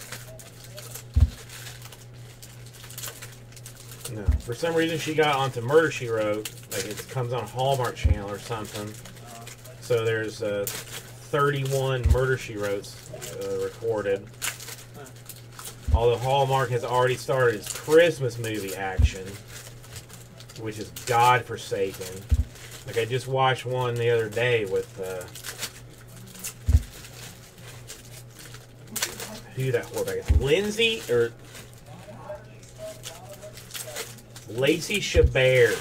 No, for some reason she got onto Murder She Wrote, like it comes on Hallmark Channel or something. So there's uh, thirty-one Murder She Wrotes uh, recorded. Although Hallmark has already started its Christmas movie action, which is godforsaken. Like I just watched one the other day with uh, who that quarterback is? Lindsay or Lacey Chabert.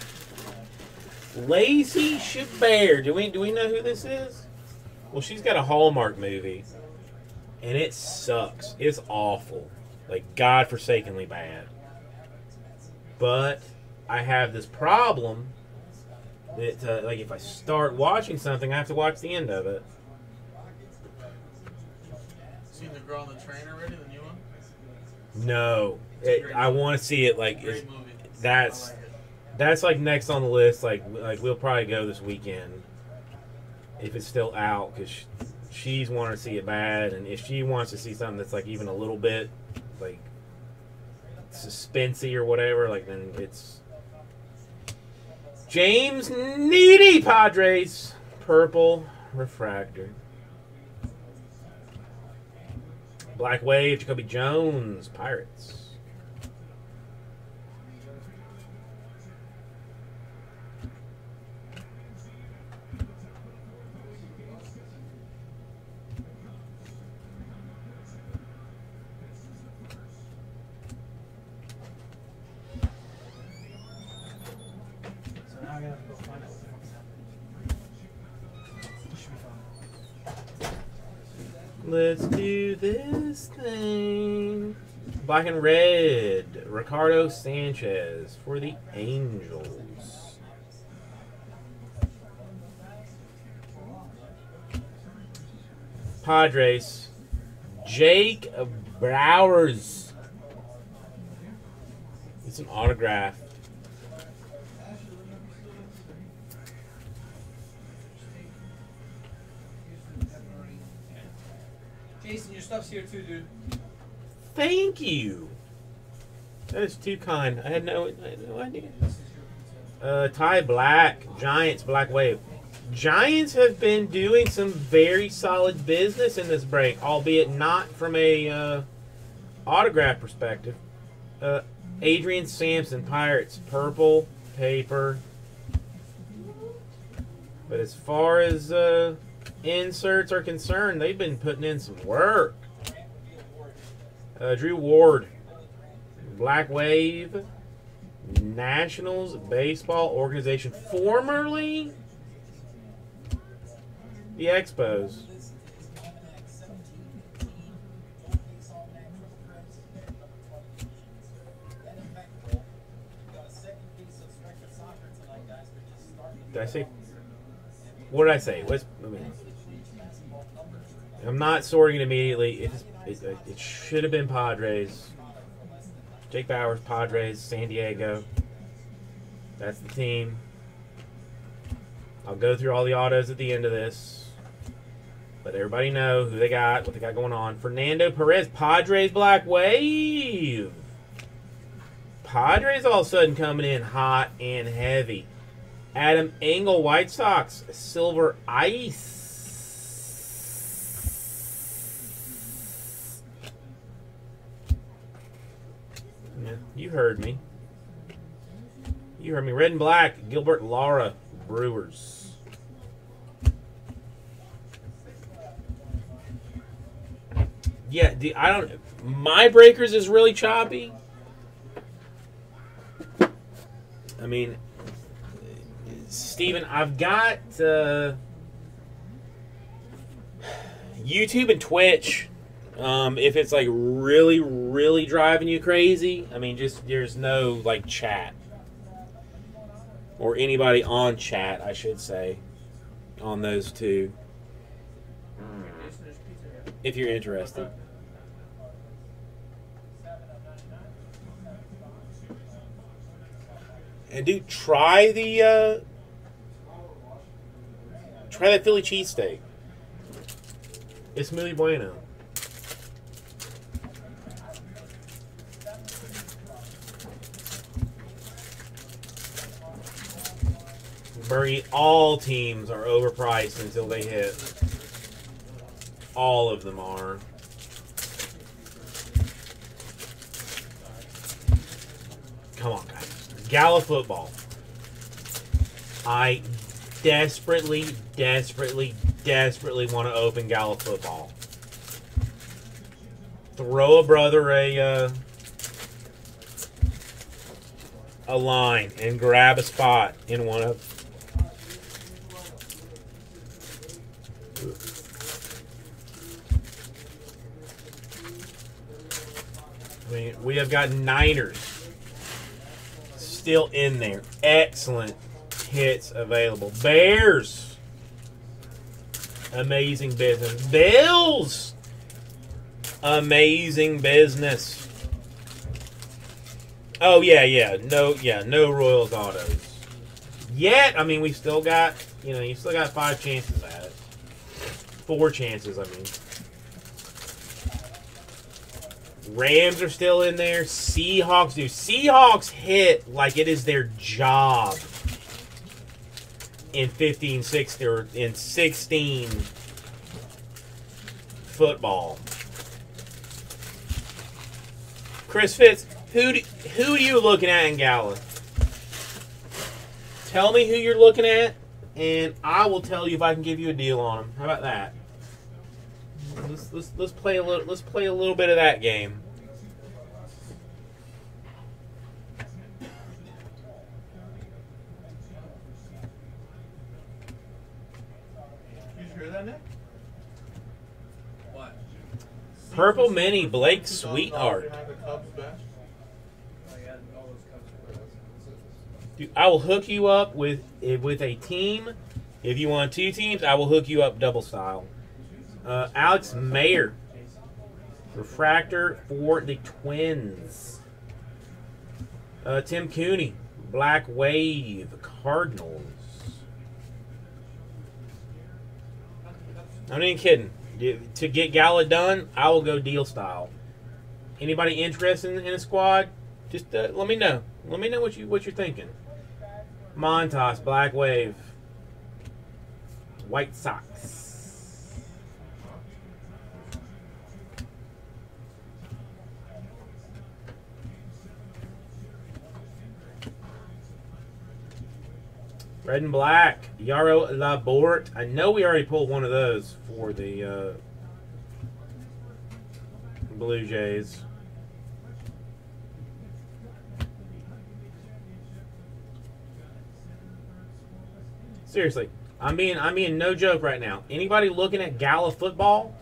Lacey Chabert. Do we do we know who this is? Well, she's got a Hallmark movie, and it sucks. It's awful, like godforsakenly bad. But I have this problem that, uh, like, if I start watching something, I have to watch the end of it. Seen The Girl on the Train already, the new one? No, it, I want to see it. Like, Great it's, movie. that's. I like it. That's like next on the list. Like, like we'll probably go this weekend if it's still out, because she, she's wanting to see it bad, and if she wants to see something that's like even a little bit like suspensey or whatever, like then it's James Needy, Padres, purple refractor, Black Wave, Jacoby Jones, Pirates. So now I gotta go find out what the fuck's happening. Should be fine. Let's do this thing. Black and red, Ricardo Sanchez for the Angels. Padres, Jake Browers. It's an autograph. Jason, your stuff's here too, dude. Thank you. That is too kind. I had no, I had no idea. Uh, Ty Black, Giants, Black Wave. Giants have been doing some very solid business in this break, albeit not from a uh, autograph perspective. Uh, Adrian Sampson, Pirates, purple paper. But as far as uh, inserts are concerned, they've been putting in some work. Uh, Drew Ward, Black Wave, Nationals Baseball Organization, formerly the Expos. Did I say? What did I say? What's mean, I'm not sorting it immediately. It, it, it should have been Padres. Jake Bauers, Padres, San Diego. That's the team. I'll go through all the autos at the end of this. Let everybody know who they got, what they got going on. Fernando Perez, Padres Black Wave. Padres all of a sudden coming in hot and heavy. Adam Engel, White Sox, Silver Ice. Yeah, you heard me. You heard me. Red and Black, Gilbert Lara, Brewers. Yeah, the, I don't. My breakers is really choppy. I mean, Steven, I've got uh, YouTube and Twitch. Um, if it's like really, really driving you crazy, I mean, just there's no like chat or anybody on chat, I should say, on those two. If you're interested. And dude, try the uh, try that Philly cheesesteak. It's muy bueno. Bernie, all teams are overpriced until they hit. All of them are. Come on, guys. Gala football. I desperately, desperately, desperately want to open Gala football. Throw a brother a uh, a line and grab a spot in one of. I mean, we have got Niners still in there. Excellent hits available. Bears. Amazing business. Bills. Amazing business. Oh, yeah, yeah. No, yeah, no Royals autos. Yet, I mean, we still got, you know, you still got five chances at it. Four chances, I mean. Rams are still in there. Seahawks do. Seahawks hit like it is their job in fifteen, sixteen, or in sixteen football. Chris Fitz, who do, who are you looking at in Gala? Tell me who you're looking at, and I will tell you if I can give you a deal on them. How about that? Let's let's let's play a little let's play a little bit of that game. Did you hear that, Nick? What? Purple Mini, Blake Sweetheart. Behind the Cubs bench? Dude, I will hook you up with with a team. If you want two teams, I will hook you up double style. Uh, Alex Mayer, refractor for the Twins. Uh, Tim Cooney, Black Wave, Cardinals. I'm not even kidding. To get Gala done, I will go deal style. Anybody interested in, in a squad? Just uh, let me know. Let me know what you what you're thinking. Montas, Black Wave, White Sox. Red and Black, Yaro Labort. I know we already pulled one of those for the uh, Blue Jays. Seriously, I'm being I'm being no joke right now. Anybody looking at Gala football?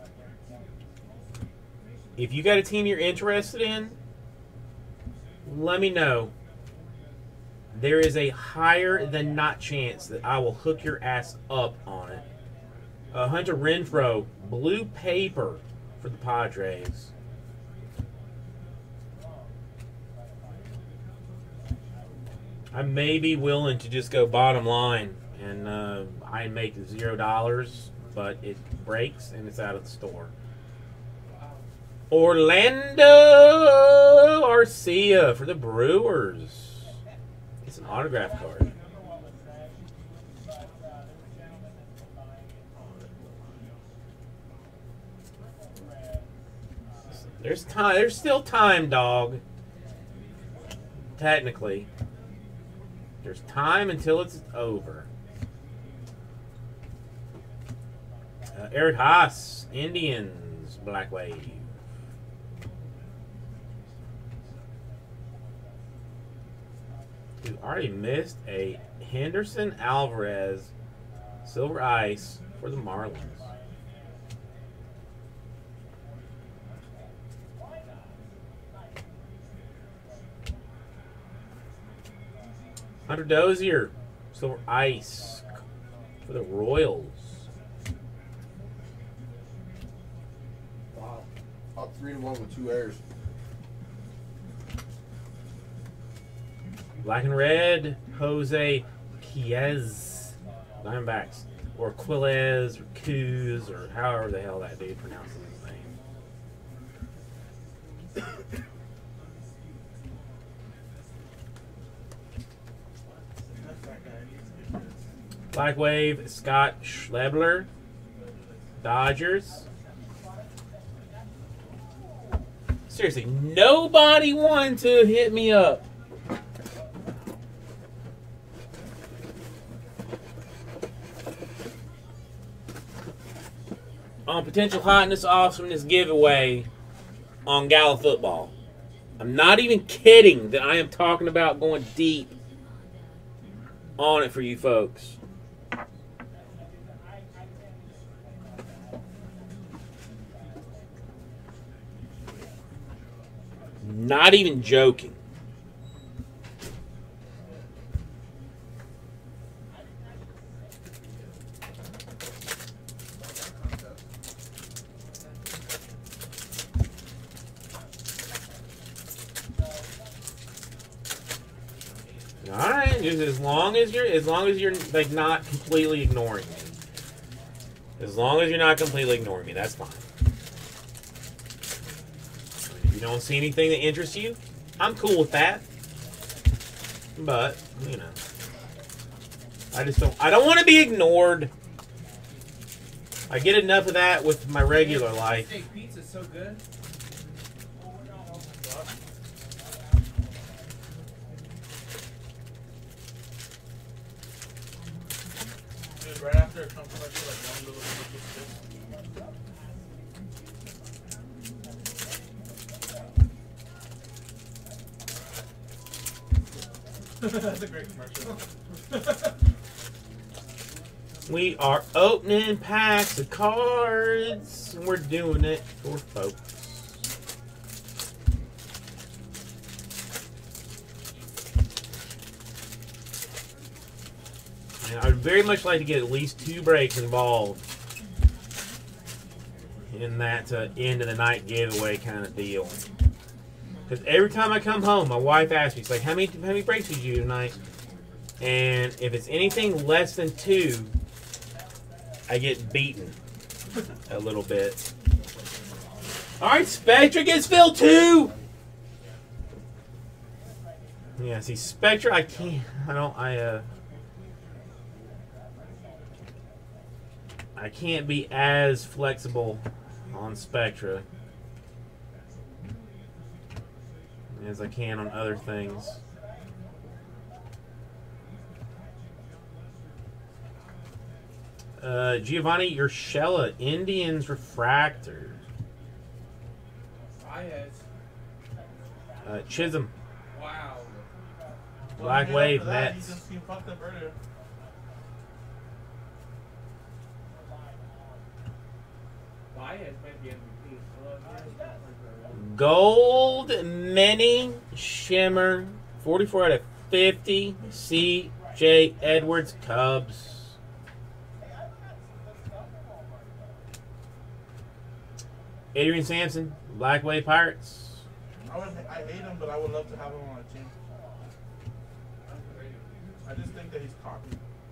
If you got a team you're interested in, let me know. There is a higher than not chance that I will hook your ass up on it. Uh, Hunter Renfroe, blue paper for the Padres. I may be willing to just go bottom line and uh, I make zero dollars, but it breaks and it's out of the store. Orlando Arcia for the Brewers. It's an autograph card. There's time. There's still time, dog. Technically. There's time until it's over. Uh, Eric Haas, Indians, Black Wave. Dude, already missed a Henderson Alvarez Silver Ice for the Marlins. Hunter Dozier, Silver Ice for the Royals. Wow. Up three to one with two errors. Black and red, Jose Quiez, Diamondbacks, or Quilez, or Kuz, or however the hell that dude pronounces his name. Black Wave, Scott Schlebler, Dodgers. Seriously, nobody wanted to hit me up. On potential hotness, awesomeness giveaway on Gala Football. I'm not even kidding that I am talking about going deep on it for you folks. Not even joking. All right, just as long as you're, as long as you're like not completely ignoring me. As long as you're not completely ignoring me, that's fine. If you don't see anything that interests you, I'm cool with that. But you know, I just don't. I don't want to be ignored. I get enough of that with my regular life. Steak pizza's so good. Dude, right after it comes like one little little stick. That's a great commercial. We are opening packs of cards, and we're doing it for folks. And I'd very much like to get at least two breaks involved in that uh, end of the night giveaway kind of deal. Because every time I come home, my wife asks me, she's like, how many, how many breaks did you do tonight? And if it's anything less than two, I get beaten a little bit. All right, Spectra gets filled too. Yeah, see, Spectra, I can't. I don't. I uh. I can't be as flexible on Spectra as I can on other things. Uh, Giovanni Urshela, Indians Refractor. Baez. Uh, Chisholm, Wow. Black Well, Wave, after that, Mets. He just he fucked up earlier. Baez might be M V P. Gold Mini Shimmer, forty-four out of fifty. C J Edwards, Cubs. Adrian Sampson, Black Wave Pirates. I would. I hate him, but I would love to have him on my team. I just think that he's cocky.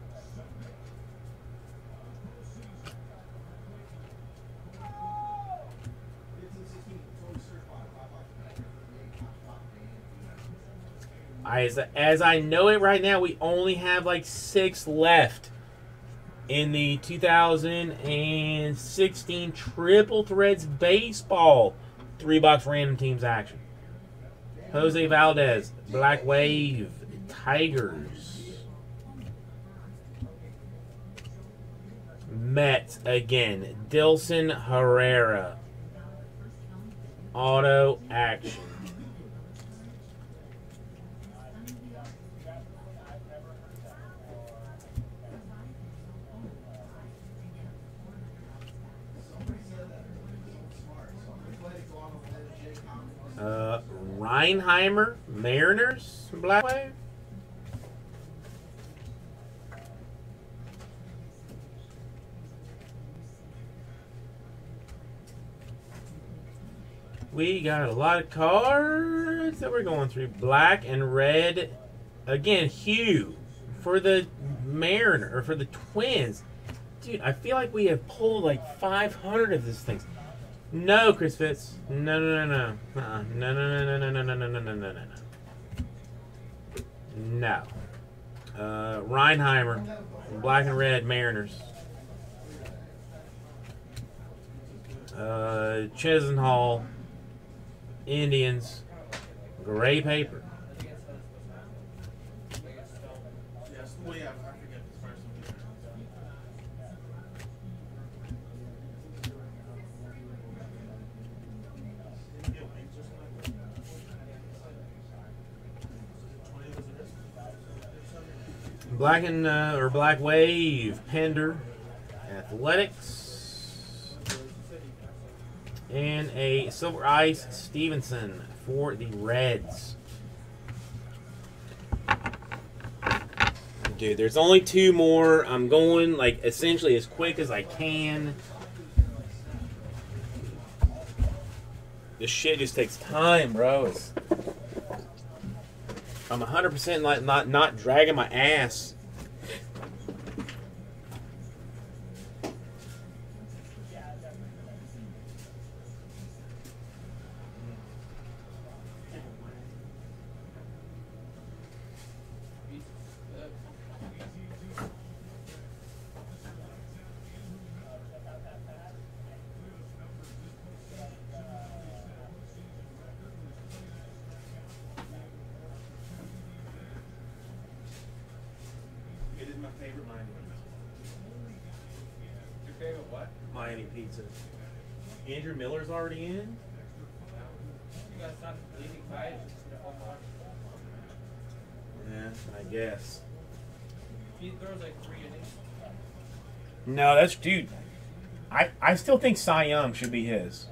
I, as, as I know it right now, we only have like six left in the two thousand sixteen Triple Threads Baseball three-box random teams action. Jose Valdez, Black Wave, Tigers. Mets again, Dilson Herrera. Auto action. Uh, Reinheimer, Mariners, Black Wave. We got a lot of cards that we're going through. Black and red. Again, Hugh for the Mariner, or for the Twins. Dude, I feel like we have pulled like five hundred of these things. No, Chris Fitz. No, no, no, no. Uh-uh. No, no, no, no, no, no, no, no, no, no, no, no. No. Uh, Reinheimer, Black and red, Mariners. Uh, Chisenhall, Indians, gray paper. Yes. Well, yeah. I forget this first one. Black and uh, or Black Wave, Pender, Athletics, and a Silver Ice Stevenson for the Reds. Dude, there's only two more. I'm going like essentially as quick as I can. This shit just takes time, bro. It's, I'm one hundred percent like not not dragging my ass. It is my favorite Miami pizza. Your favorite what? Miami pizza. Andrew Miller's already in? You guys not leaving five? Yeah, I guess. He throws like three innings. No, that's dude. I, I still think Cy Young should be his.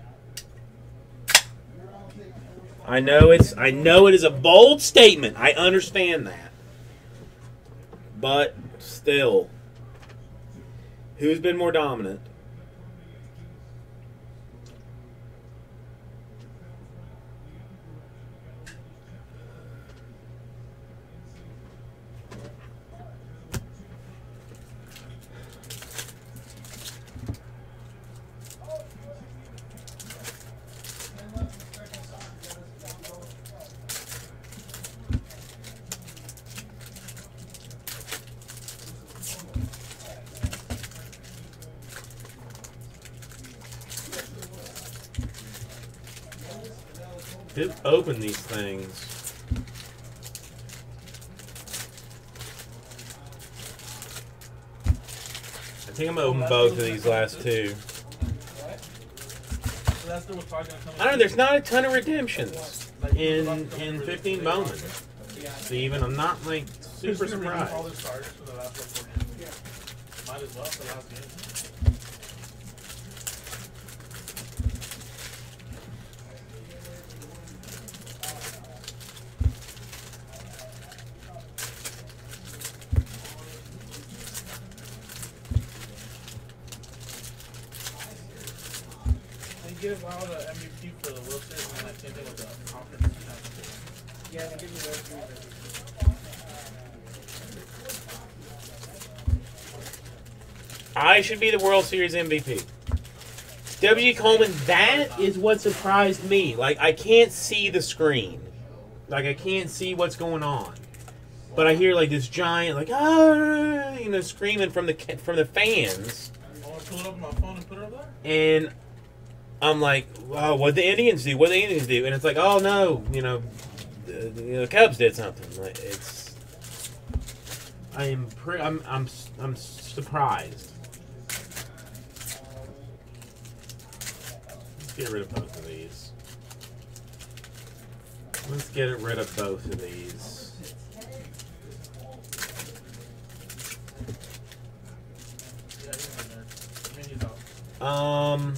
I know it's I know it is a bold statement. I understand that. But still, who's been more dominant? Who opened these things? I think I'm gonna open both of these last two. So that's still what's probably gonna come. I don't know. There's not a ton of redemptions in in fifteen Bowman. Steven, I'm not like super surprised. All the starters for the last four games. Might as well for the last game. give out the M V P for the World Series and that same thing with the conference? Yeah, they give me World Series M V P. I should be the World Series M V P. W G Coleman, that is what surprised me. Like, I can't see the screen. Like, I can't see what's going on. But I hear, like, this giant, like, ah, you know, screaming from the from the fans. I want to pull it up on my phone and put it up there? And I'm like, wow, what'd the Indians do? What'd the Indians do? And it's like, oh, no, you know, the, the Cubs did something. Like, it's, I am, pre- I'm, I'm, I'm surprised. Get rid of both of these. Let's get rid of both of these. Yeah, he's in there. I mean, he's out. Um,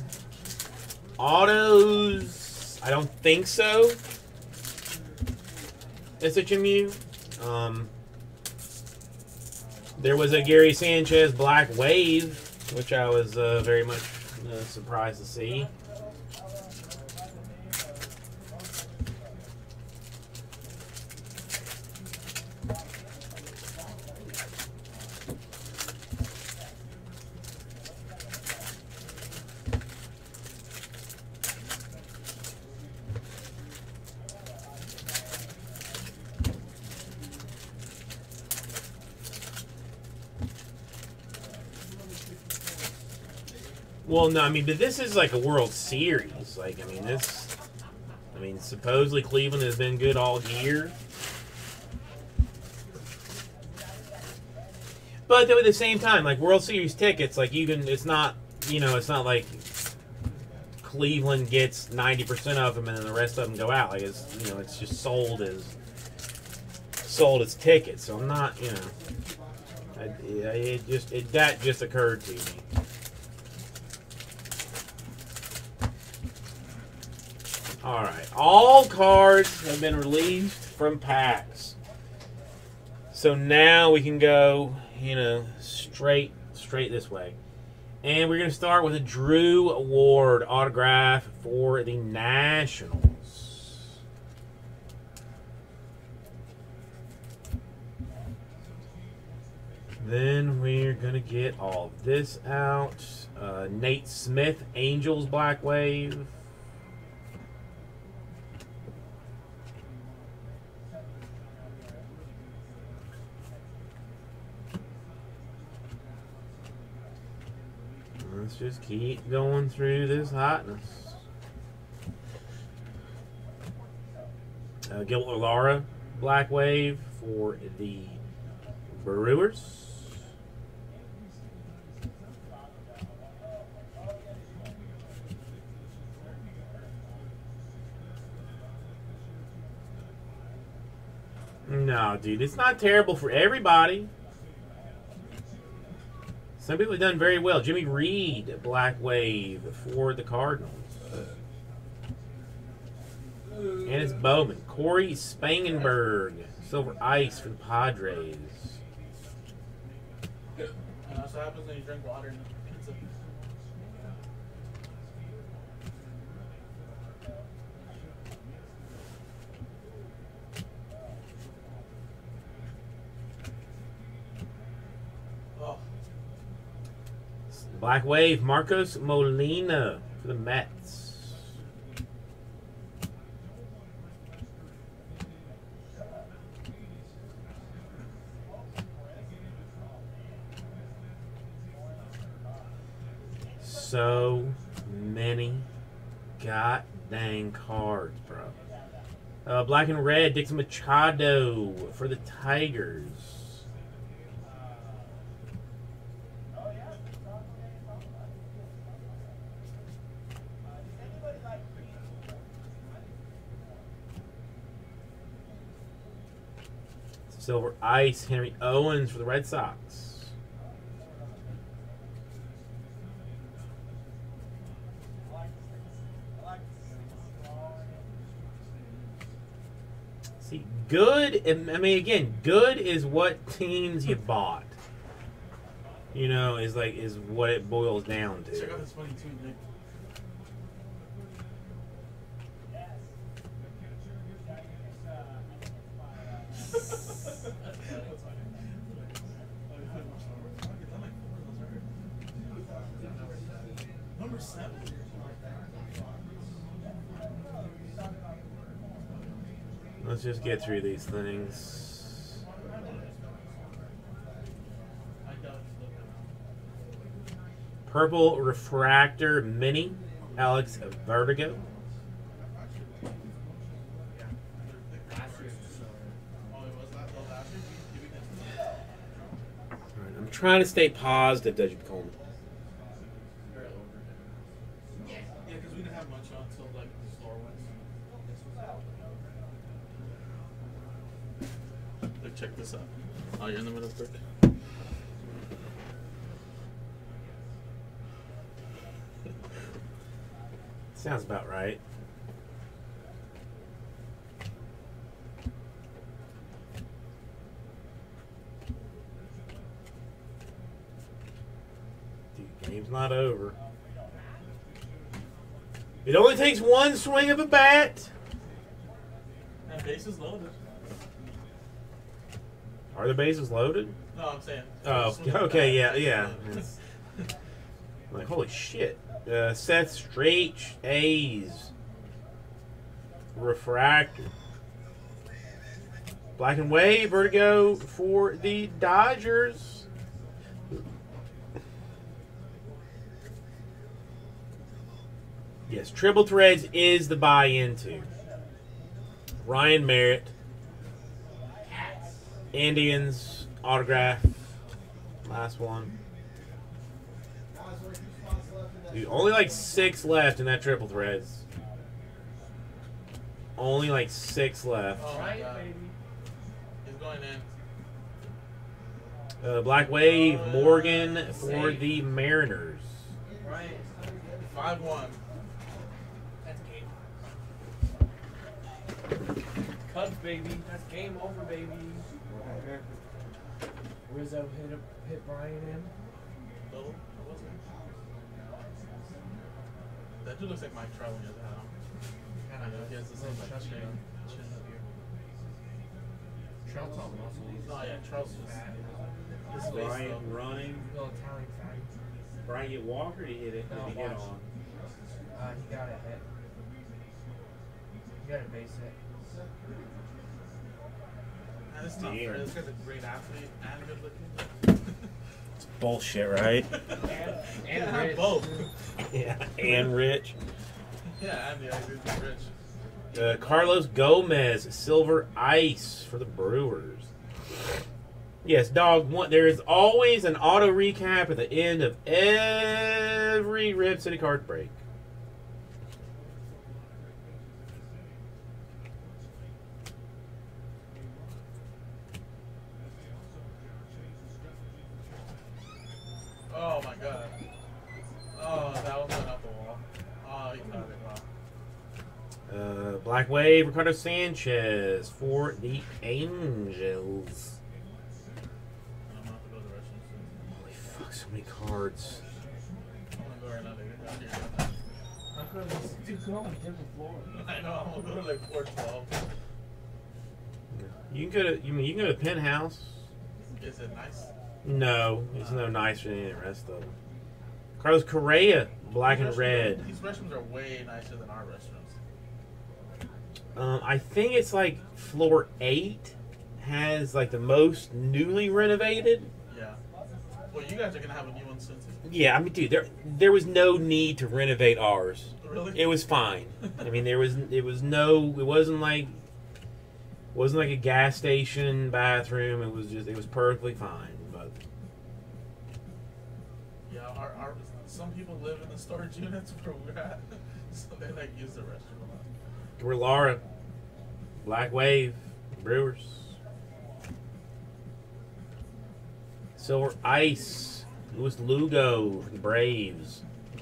autos, I don't think so. S H M U. Um, there was a Gary Sanchez Black Wave, which I was uh, very much uh, surprised to see. Well, no, I mean, but this is like a World Series. Like, I mean, this, I mean, supposedly Cleveland has been good all year. But though at the same time, like World Series tickets, like you can, it's not, you know, it's not like Cleveland gets ninety percent of them and then the rest of them go out. Like, it's, you know, it's just sold as, sold as tickets. So I'm not, you know, I, it just, it, that just occurred to me. Alright, all cards have been released from packs. So now we can go, you know, straight straight this way. And we're going to start with a Drew Ward autograph for the Nationals. Then we're going to get all this out. Uh, Nate Smith, Angels Black Wave. Let's just keep going through this hotness. Uh, Gilbert Lara, Black Wave for the Brewers. No, dude, it's not terrible for everybody. Some people have done very well. Jimmy Reed, Black Wave for the Cardinals. And it's Bowman. Corey Spangenberg, Silver Ice for the Padres. And that's what happens when you drink water and pizza. Oh. Black Wave, Marcos Molina for the Mets. So many god dang cards, bro. Uh, black and red, Dixon Machado for the Tigers. Silver Ice, Henry Owens for the Red Sox. See, good, I mean, again, good is what teams you bought. You know, is like, is what it boils down Check to. out this funny too, Nick. Let's just get through these things. Purple Refractor Mini, Alex Vertigo. Alright, I'm trying to stay positive, Dudgy Coleman. Yeah, because we didn't have much on until like the store went. Look, check this out. Oh, you're in the middle quick. Sounds about right. Dude, game's not over. It only takes one swing of a bat. And base is loaded. Are the bases loaded? No, I'm saying. Oh, swing of the okay, yeah, bat. yeah. It's- like, holy shit. Uh, Seth Straight A's. Refractor. Black and Wave Vertigo for the Dodgers. Yes, Triple Threads is the buy into. Ryan Merritt. Indians autograph. Last one. Dude, only like six left in that Triple Threads. Only like six left. Oh, my Right, God. baby. He's going in. Uh, Black Wave Morgan for the Mariners. Right. five one. That's game. Cubs, baby. That's game over, baby. Rizzo hit a, hit Brian in. Little? What was it? That dude looks like Mike Trout when he has a hat on. I know, he has the same like chin, chin up here. Trout's all muscle. Oh yeah, Trout's just fat. his face though. running. Little Italian fat. Brian get walk or did he hit it? No, Did he hit watch. on? Uh, he got a hit. He got a base hit. Man, this is tough. Yeah. Right? This guy's a great athlete and good looking. It's bullshit, right? And, and Yeah, Rich. both. Yeah, and Rich. Yeah, and yeah, he's rich. Uh, Carlos Gomez, Silver Ice for the Brewers. Yes, dog. One, there is always an auto recap at the end of every Rip City card break. Oh my god. Oh, that one went up the wall. Oh, he caught it. Wow. Uh, Black Wave, Ricardo Sanchez for the Angels. I'm gonna have to go to the restroom soon. Holy fuck, so many cards. I'm gonna go right now, nigga. I'm here. How come this dude go on a different floor? I know, I'm gonna go to like four twelve. You can go to you mean you can go to the Penthouse. Is it nice? No, it's no nicer than the rest of them. Carlos Correa, black and These restrooms- red. These restrooms are way nicer than our restrooms. Um, I think it's like floor eight has like the most newly renovated. Yeah. Well, you guys are gonna have a new one soon too. Yeah, I mean, dude, there there was no need to renovate ours. Really? It was fine. I mean, there was it was no, it wasn't like wasn't like a gas station bathroom. It was just it was perfectly fine. But Yeah, our, our some people live in the storage units where we're at, so they like use the restroom a lot. we're Laura, Black Wave, Brewers, Silver Ice, Luis Lugo, for the Braves.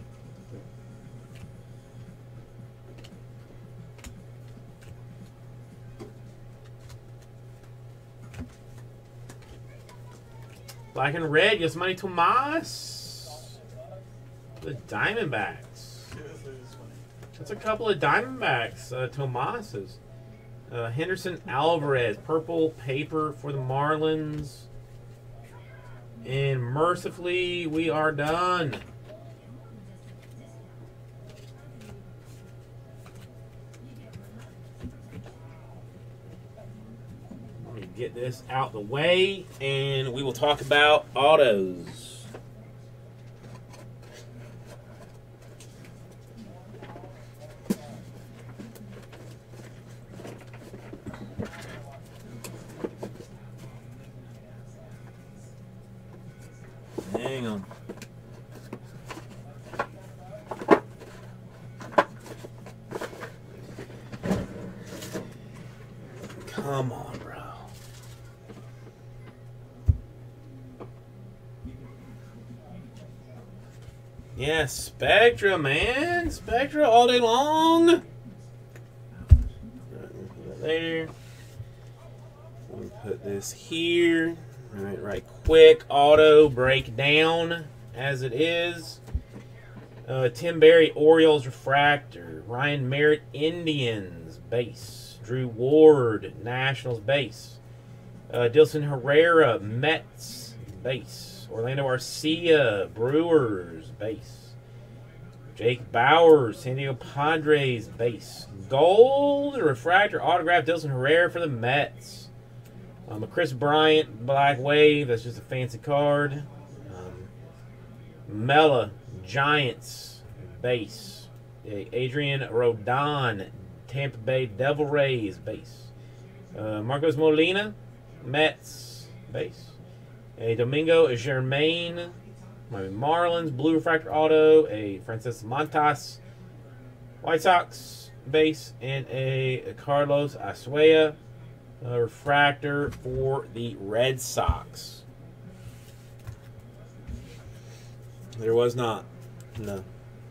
Black and red, Yasmani Tomas. The Diamondbacks. Seriously, this is funny. That's a couple of Diamondbacks, uh, Tomas's. Uh, Henderson Alvarez, purple paper for the Marlins. And mercifully, we are done. get this out the way, and we will talk about autos. Hang on. Come on, bro. Yeah, Spectra, man. Spectra all day long. Right, we'll put that there. We'll put this here. All right, right quick. Auto breakdown as it is. Uh, Tim Berry, Orioles refractor. Ryan Merritt, Indians base. Drew Ward, Nationals base. Uh, Dilson Herrera, Mets base. Orlando Arcia, Brewers base. Jake Bowers, San Diego Padres base. Gold refractor autograph Dilson Herrera for the Mets. Um, a Chris Bryant Black Wave, that's just a fancy card. Um, Mella, Giants base. Adrian Rodon, Tampa Bay Devil Rays base. Uh, Marcos Molina, Mets base. A Domingo Germain, Miami Marlins Blue Refractor Auto. A Francis Montas, White Sox base, and a Carlos Asuela uh, refractor for the Red Sox. There was not, no.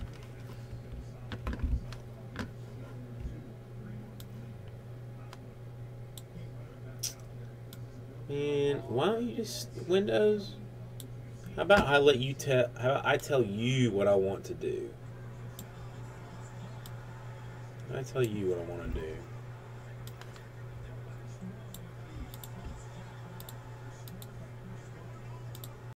And why don't you just Windows? How about I let you tell? How about I tell you what I want to do? I tell you what I want to do.